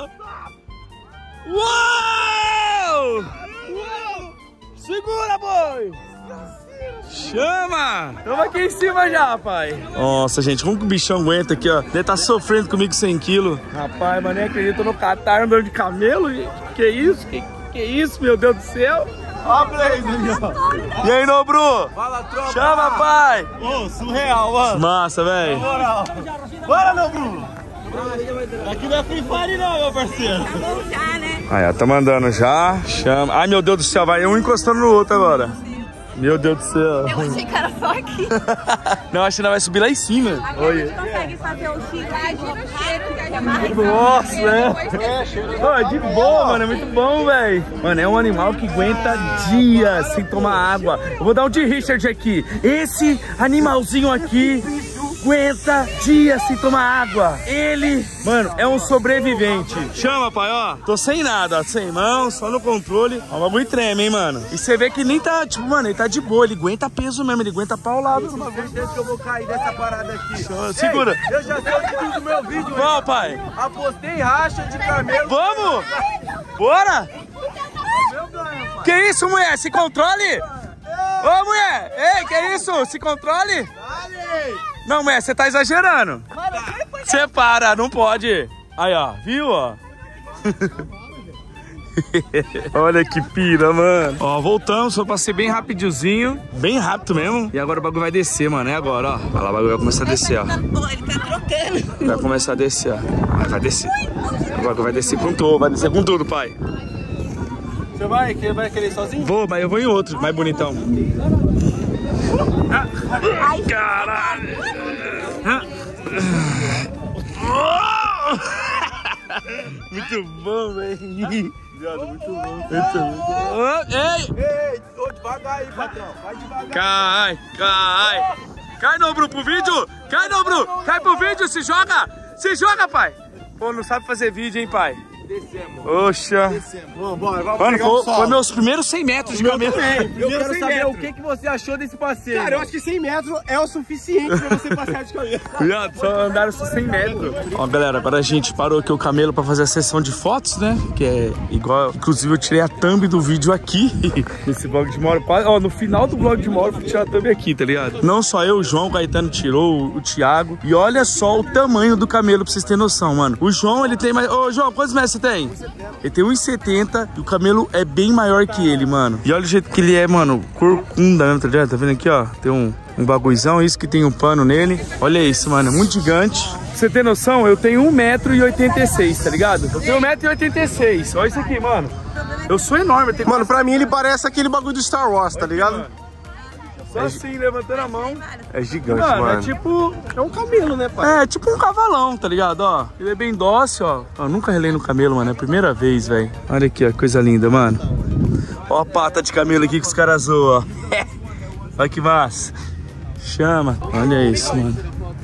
Uou! Uou! Segura, boy! Chama! Tamo aqui em cima já, pai. Nossa, gente, como que o bichão aguenta aqui, ó? Ele tá sofrendo comigo cem quilos. Rapaz, mas nem acredito no Catar andando de camelo. Que isso? Que, que isso, meu Deus do céu? Ó a Blaze ali, ó. E aí, Nobru? Fala, tropa. Chama, pai. Ô, oh, surreal, mano. Massa, velho. Na moral. Bora, Nobru. Aqui não é Free Fire não, meu parceiro. Tá bom já, né? Aí, ó, tá mandando já. Chama. Ai, meu Deus do céu, vai um encostando no outro agora. Meu Deus do céu. Eu achei que era só aqui. Não, acho que ela vai subir lá em cima. Aqui a gente consegue fazer o X lá e tira o cheiro, que é mais. Nossa, é. Pô, de boa, mano. É muito bom, velho. Mano, é um animal que aguenta dias sem tomar água. Eu vou dar um de Richard aqui. Esse animalzinho aqui aguenta dias sem tomar água. Ele, mano, é um sobrevivente. Chama, pai, ó. Tô sem nada, ó. Sem mão, só no controle. Ó, o bagulho treme, hein, mano. E você vê que nem tá, tipo, mano, ele tá de boa. Ele aguenta peso mesmo, ele aguenta paulado. Eu tenho certeza que eu vou cair dessa parada aqui. Segura. Ei, eu já sei o título do meu vídeo. Qual, pai? Apostei racha de camelo. Vamos? Bora? Que isso, mulher? Se controle? Ô, mulher! Ei, que isso? Se controle? Não, mulher, você tá exagerando. Você para, não pode. Aí, ó, viu, ó? Olha que pira, mano. Ó, voltamos, só pra ser bem rapidinho. Bem rápido mesmo. E agora o bagulho vai descer, mano, é agora, ó. Olha lá, o bagulho vai começar a descer, ó. Ele tá trocando. Vai começar a descer, ó. Vai, vai descer. O bagulho vai descer com tudo, vai descer com tudo, pai. Você vai, vai querer ir sozinho? Vou, mas eu vou em outro, mais bonitão. Ai, caralho! Muito bom, velho. Muito bom. Muito bom. Ei! Ei, tô devagar aí, patrão. Vai devagar. Cai, cai. Cai, Nobru, pro vídeo. Cai, Nobru. Cai pro vídeo, se joga. Se joga, pai. Pô, não sabe fazer vídeo, hein, pai. Descemos. Oxa. Vamos, bora, vamos Mano, pegar um foi, sol. foi meus primeiros cem metros de camelo. Eu quero saber o que, que você achou desse passeio. Cara, eu acho que cem metros é o suficiente pra você passear de camelo. Cuidado, só andaram só cem metros. Ó, galera, agora a gente parou aqui o camelo pra fazer a sessão de fotos, né? Que é igual. Inclusive, eu tirei a thumb do vídeo aqui. Nesse vlog de Moro. Ó, no final do vlog de Moro, eu fui tirar a thumb aqui, tá ligado? Não só eu, o João, o Gaetano tirou, o, o Thiago. E olha só o tamanho do camelo pra vocês terem noção, mano. O João, ele tem mais. Ô, João, quantos metros você tem? Ele tem um e setenta e o camelo é bem maior que ele, mano. E olha o jeito que ele é, mano. Corcunda, né? Tá ligado? Tá vendo aqui, ó? Tem um. Um bagulhozão, isso que tem um pano nele. Olha isso, mano, é muito gigante. Pra você ter noção, eu tenho um metro e oitenta e seis, tá ligado? Eu tenho um metro e oitenta e seis. Olha isso aqui, mano. Eu sou enorme. Eu tenho... Mano, pra mim ele parece aquele bagulho do Star Wars, tá ligado? Mano. Só assim, levantando a mão. É gigante, mano. mano. É tipo... É um camelo, né, pai? É, tipo um cavalão, tá ligado? Ó, ele é bem dócil, ó. Eu nunca relei no camelo, mano. É a primeira vez, velho. Olha aqui, ó, coisa linda, mano. Ó a pata de camelo aqui que os caras zoam, ó. Olha que massa. Chama. Olha isso, mano.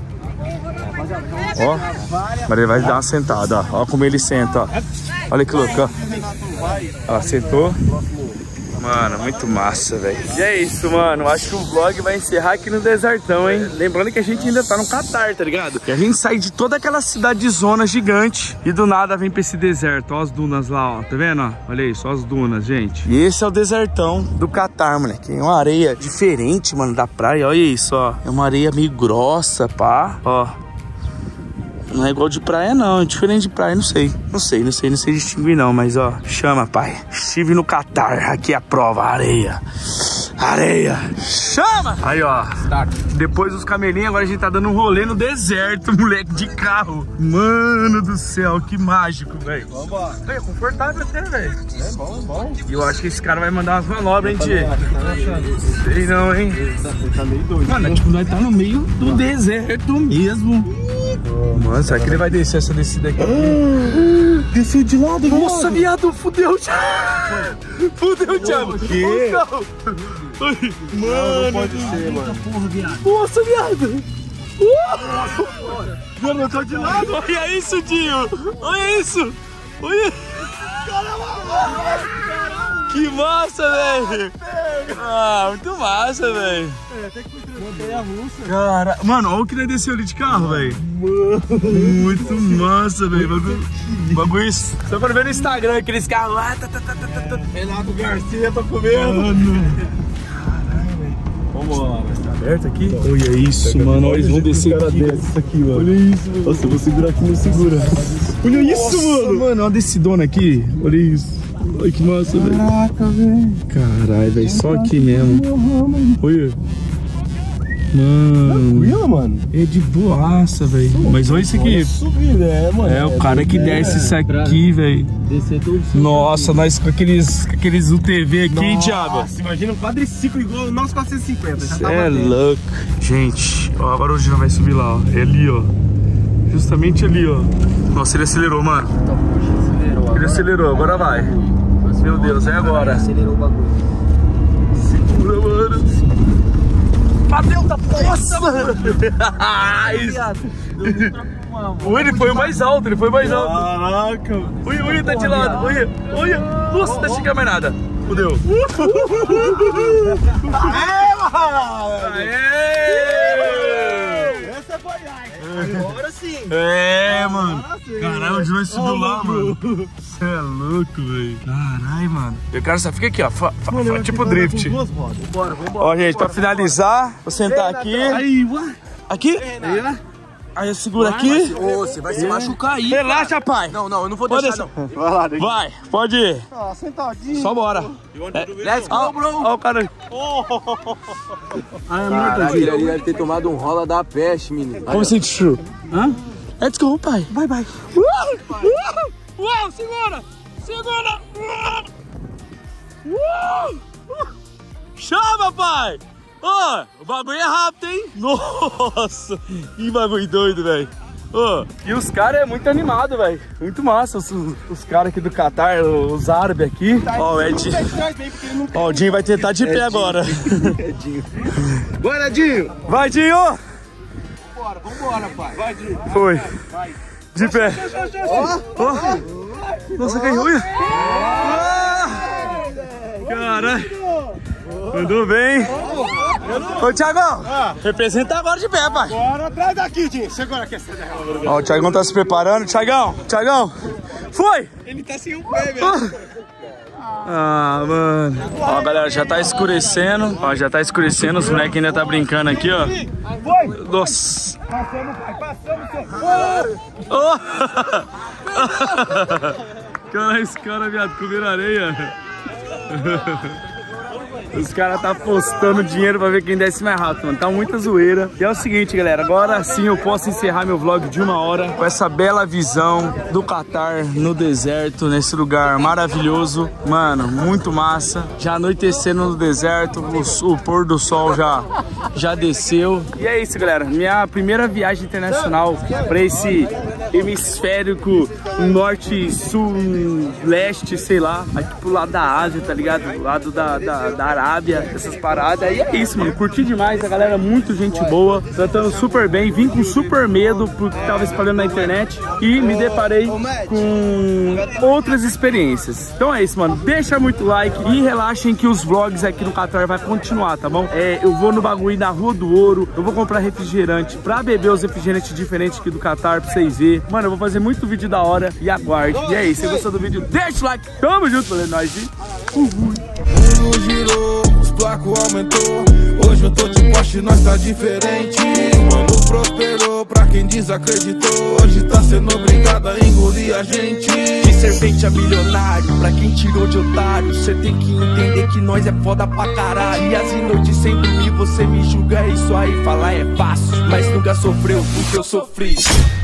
Ó. Agora ele vai dar uma sentada, ó. Ó como ele senta, ó. Olha que louco, ó. Ó, sentou. Mano, muito massa, velho. E é isso, mano. Acho que o vlog vai encerrar aqui no desertão, hein? Lembrando que a gente ainda tá no Catar, tá ligado? E a gente sai de toda aquela cidade zona gigante e do nada vem pra esse deserto. Ó as dunas lá, ó. Tá vendo, ó? Olha isso, ó as dunas, gente. E esse é o desertão do Catar, moleque. É uma areia diferente, mano, da praia. Olha isso, ó. É uma areia meio grossa, pá. Ó. Não é igual de praia, não. É diferente de praia, não sei. Não sei, não sei, não sei distinguir, não. Mas, ó, chama, pai. Estive no Catar. Aqui é a prova. Areia. Areia. Chama! Aí, ó. Depois dos camelinhos, agora a gente tá dando um rolê no deserto, moleque, de carro. Mano do céu, que mágico, velho. Vambora. É confortável até, velho. É bom, é bom. E eu acho que esse cara vai mandar umas manobras, hein, tio? Sei não, hein? Ele tá meio doido. Mano, tipo, nós tá no meio do deserto mesmo. Mano, será que ele vai descer essa descida aqui? Desceu de lado, nossa, viado, fudeu, Thiago. Fudeu, Thiago. O quê? Mano, não pode ser, mano. Nossa, viado. Mano, eu tô de lado. Olha isso, Dinho. Olha isso. Olha. Que massa, velho. Ah, muito massa, velho. É, até que foi tranquilo. A russa. Cara, mano, olha o que nós desceu ali de carro, velho. Muito massa, velho. Bagulho, bagulho. Só pra ver no Instagram aqueles carros lá. Tá, tá, tá, tá, tá. Renato Garcia, tô comendo. Mano. Caralho, velho. Vamos lá, mas tá aberto aqui? Olha isso, mano. Olha, eles vão descer aqui. Isso aqui, mano. Olha isso, mano. Nossa, eu vou segurar aqui, não segura. Olha isso, mano. Mano, olha a descidona aqui. Olha isso. Olha que massa, velho. Caraca, velho. Caralho, velho. Só aqui mesmo. Olha. Mano. Tranquilo, mano. É de boaça, velho. Mas olha isso aqui. Subir, né, mano? É, o cara que desce isso aqui, velho. Nossa, nós com aqueles, com aqueles U T V aqui, hein, Thiago? Nossa, imagina um quadriciclo igual o nosso quatrocentos e cinquenta. Já tá é batendo. louco. Gente, ó, agora o Jean vai subir lá, ó. É ali, ó. Justamente ali, ó. Nossa, ele acelerou, mano. Ele acelerou, agora vai. Meu Deus, é agora. Acelerou o bagulho. Segura, mano. Bateu da poça, mano. Ui, ele foi o mais alto, ele foi o mais alto. Caraca. Ui, ui, tá de lado. Ui, ui. Nossa, não chega mais nada. Fudeu. Aê, mano. Aê! Essa foi a... Agora sim. É, mano. Caralho, onde nós subiu lá, mano? Você é louco, velho. Caralho, mano. E o cara só fica aqui, ó. Fa, fa, Mano, fa, tipo drift. Vambora, vambora. Ó, gente, pra finalizar, vou sentar aqui. Aí, ué. Aqui? Aí, Aí eu seguro aqui. Ô, você vai se machucar aí. Relaxa, pai. Não, não, eu não vou Pode deixar, descer. não. Vai lá, Daqui. Vai, pode ir. Ah, sentadinho. Só bora. Let's go, bro. Ó o cara. Caraca, ele ali deve ter tomado um rola da peste, menino. Como você sentiu? Hã? Let's go, pai. Vai, vai. Uau, uau, uau, segura. Segura. Uau. Chama, pai. Ô, o bagulho é rápido, hein? Nossa, que bagulho doido, velho. Oh, e os caras é muito animado, velho. Muito massa. Os, os caras aqui do Catar, os árabes aqui. Ó, o Edinho. Ó, o Dinho vai tentar de pé agora. Bora, Dinho. Vai, Dinho. Vambora, vambora, pai. Vai, Dinho. Foi. De pé. Ó, ó. Nossa, caiu. Caralho. Mandou bem. Ô, Thiagão, ah. representa agora de pé, pai. Bora atrás daqui, Tim. Segura aqui. Ó, o Thiagão tá se preparando. Thiagão, Thiagão, foi! Ele tá sem um pé, velho. Ah, mano. Ó, galera, já tá escurecendo. Ó, já tá escurecendo. Os moleques ainda tá brincando aqui, ó. Nossa. Passamos, passamos, seu. Oh. Cara, esse cara, viado, comer areia. Os caras tá apostando dinheiro pra ver quem desce mais rápido, mano. Tá muita zoeira. E é o seguinte, galera. Agora sim eu posso encerrar meu vlog de uma hora com essa bela visão do Catar no deserto, nesse lugar maravilhoso. Mano, muito massa. Já anoitecendo no deserto, o, o pôr do sol já, já desceu. E é isso, galera. Minha primeira viagem internacional pra esse hemisférico norte, sul, leste, sei lá. Aqui pro lado da Ásia, tá ligado? Do lado da, da, da Arábia, essas paradas. E é isso, mano. Curti demais. A galera, muito gente boa, tratando super bem. Vim com super medo porque tava espalhando na internet e me deparei com outras experiências. Então é isso, mano. Deixa muito like e relaxem que os vlogs aqui no Catar vai continuar, tá bom? É, eu vou no bagulho na Rua do Ouro. Eu vou comprar refrigerante pra beber os refrigerantes diferentes aqui do Catar pra vocês verem. Mano, eu vou fazer muito vídeo da hora e aguarde. E é isso. Se você gostou do vídeo, deixa o like. Tamo junto, valeu, nós. Uhul. O mundo girou, os placos aumentou. Hoje eu tô de Porsche, nós tá diferente. O mundo prosperou pra quem desacreditou. Hoje tá sendo obrigado a engolir a gente. De servente a milionário, pra quem tirou de otário. Cê tem que entender que nós é foda pra caralho. E as noites sem dormir, você me julga, isso aí falar é fácil. Mas nunca sofreu o que eu sofri.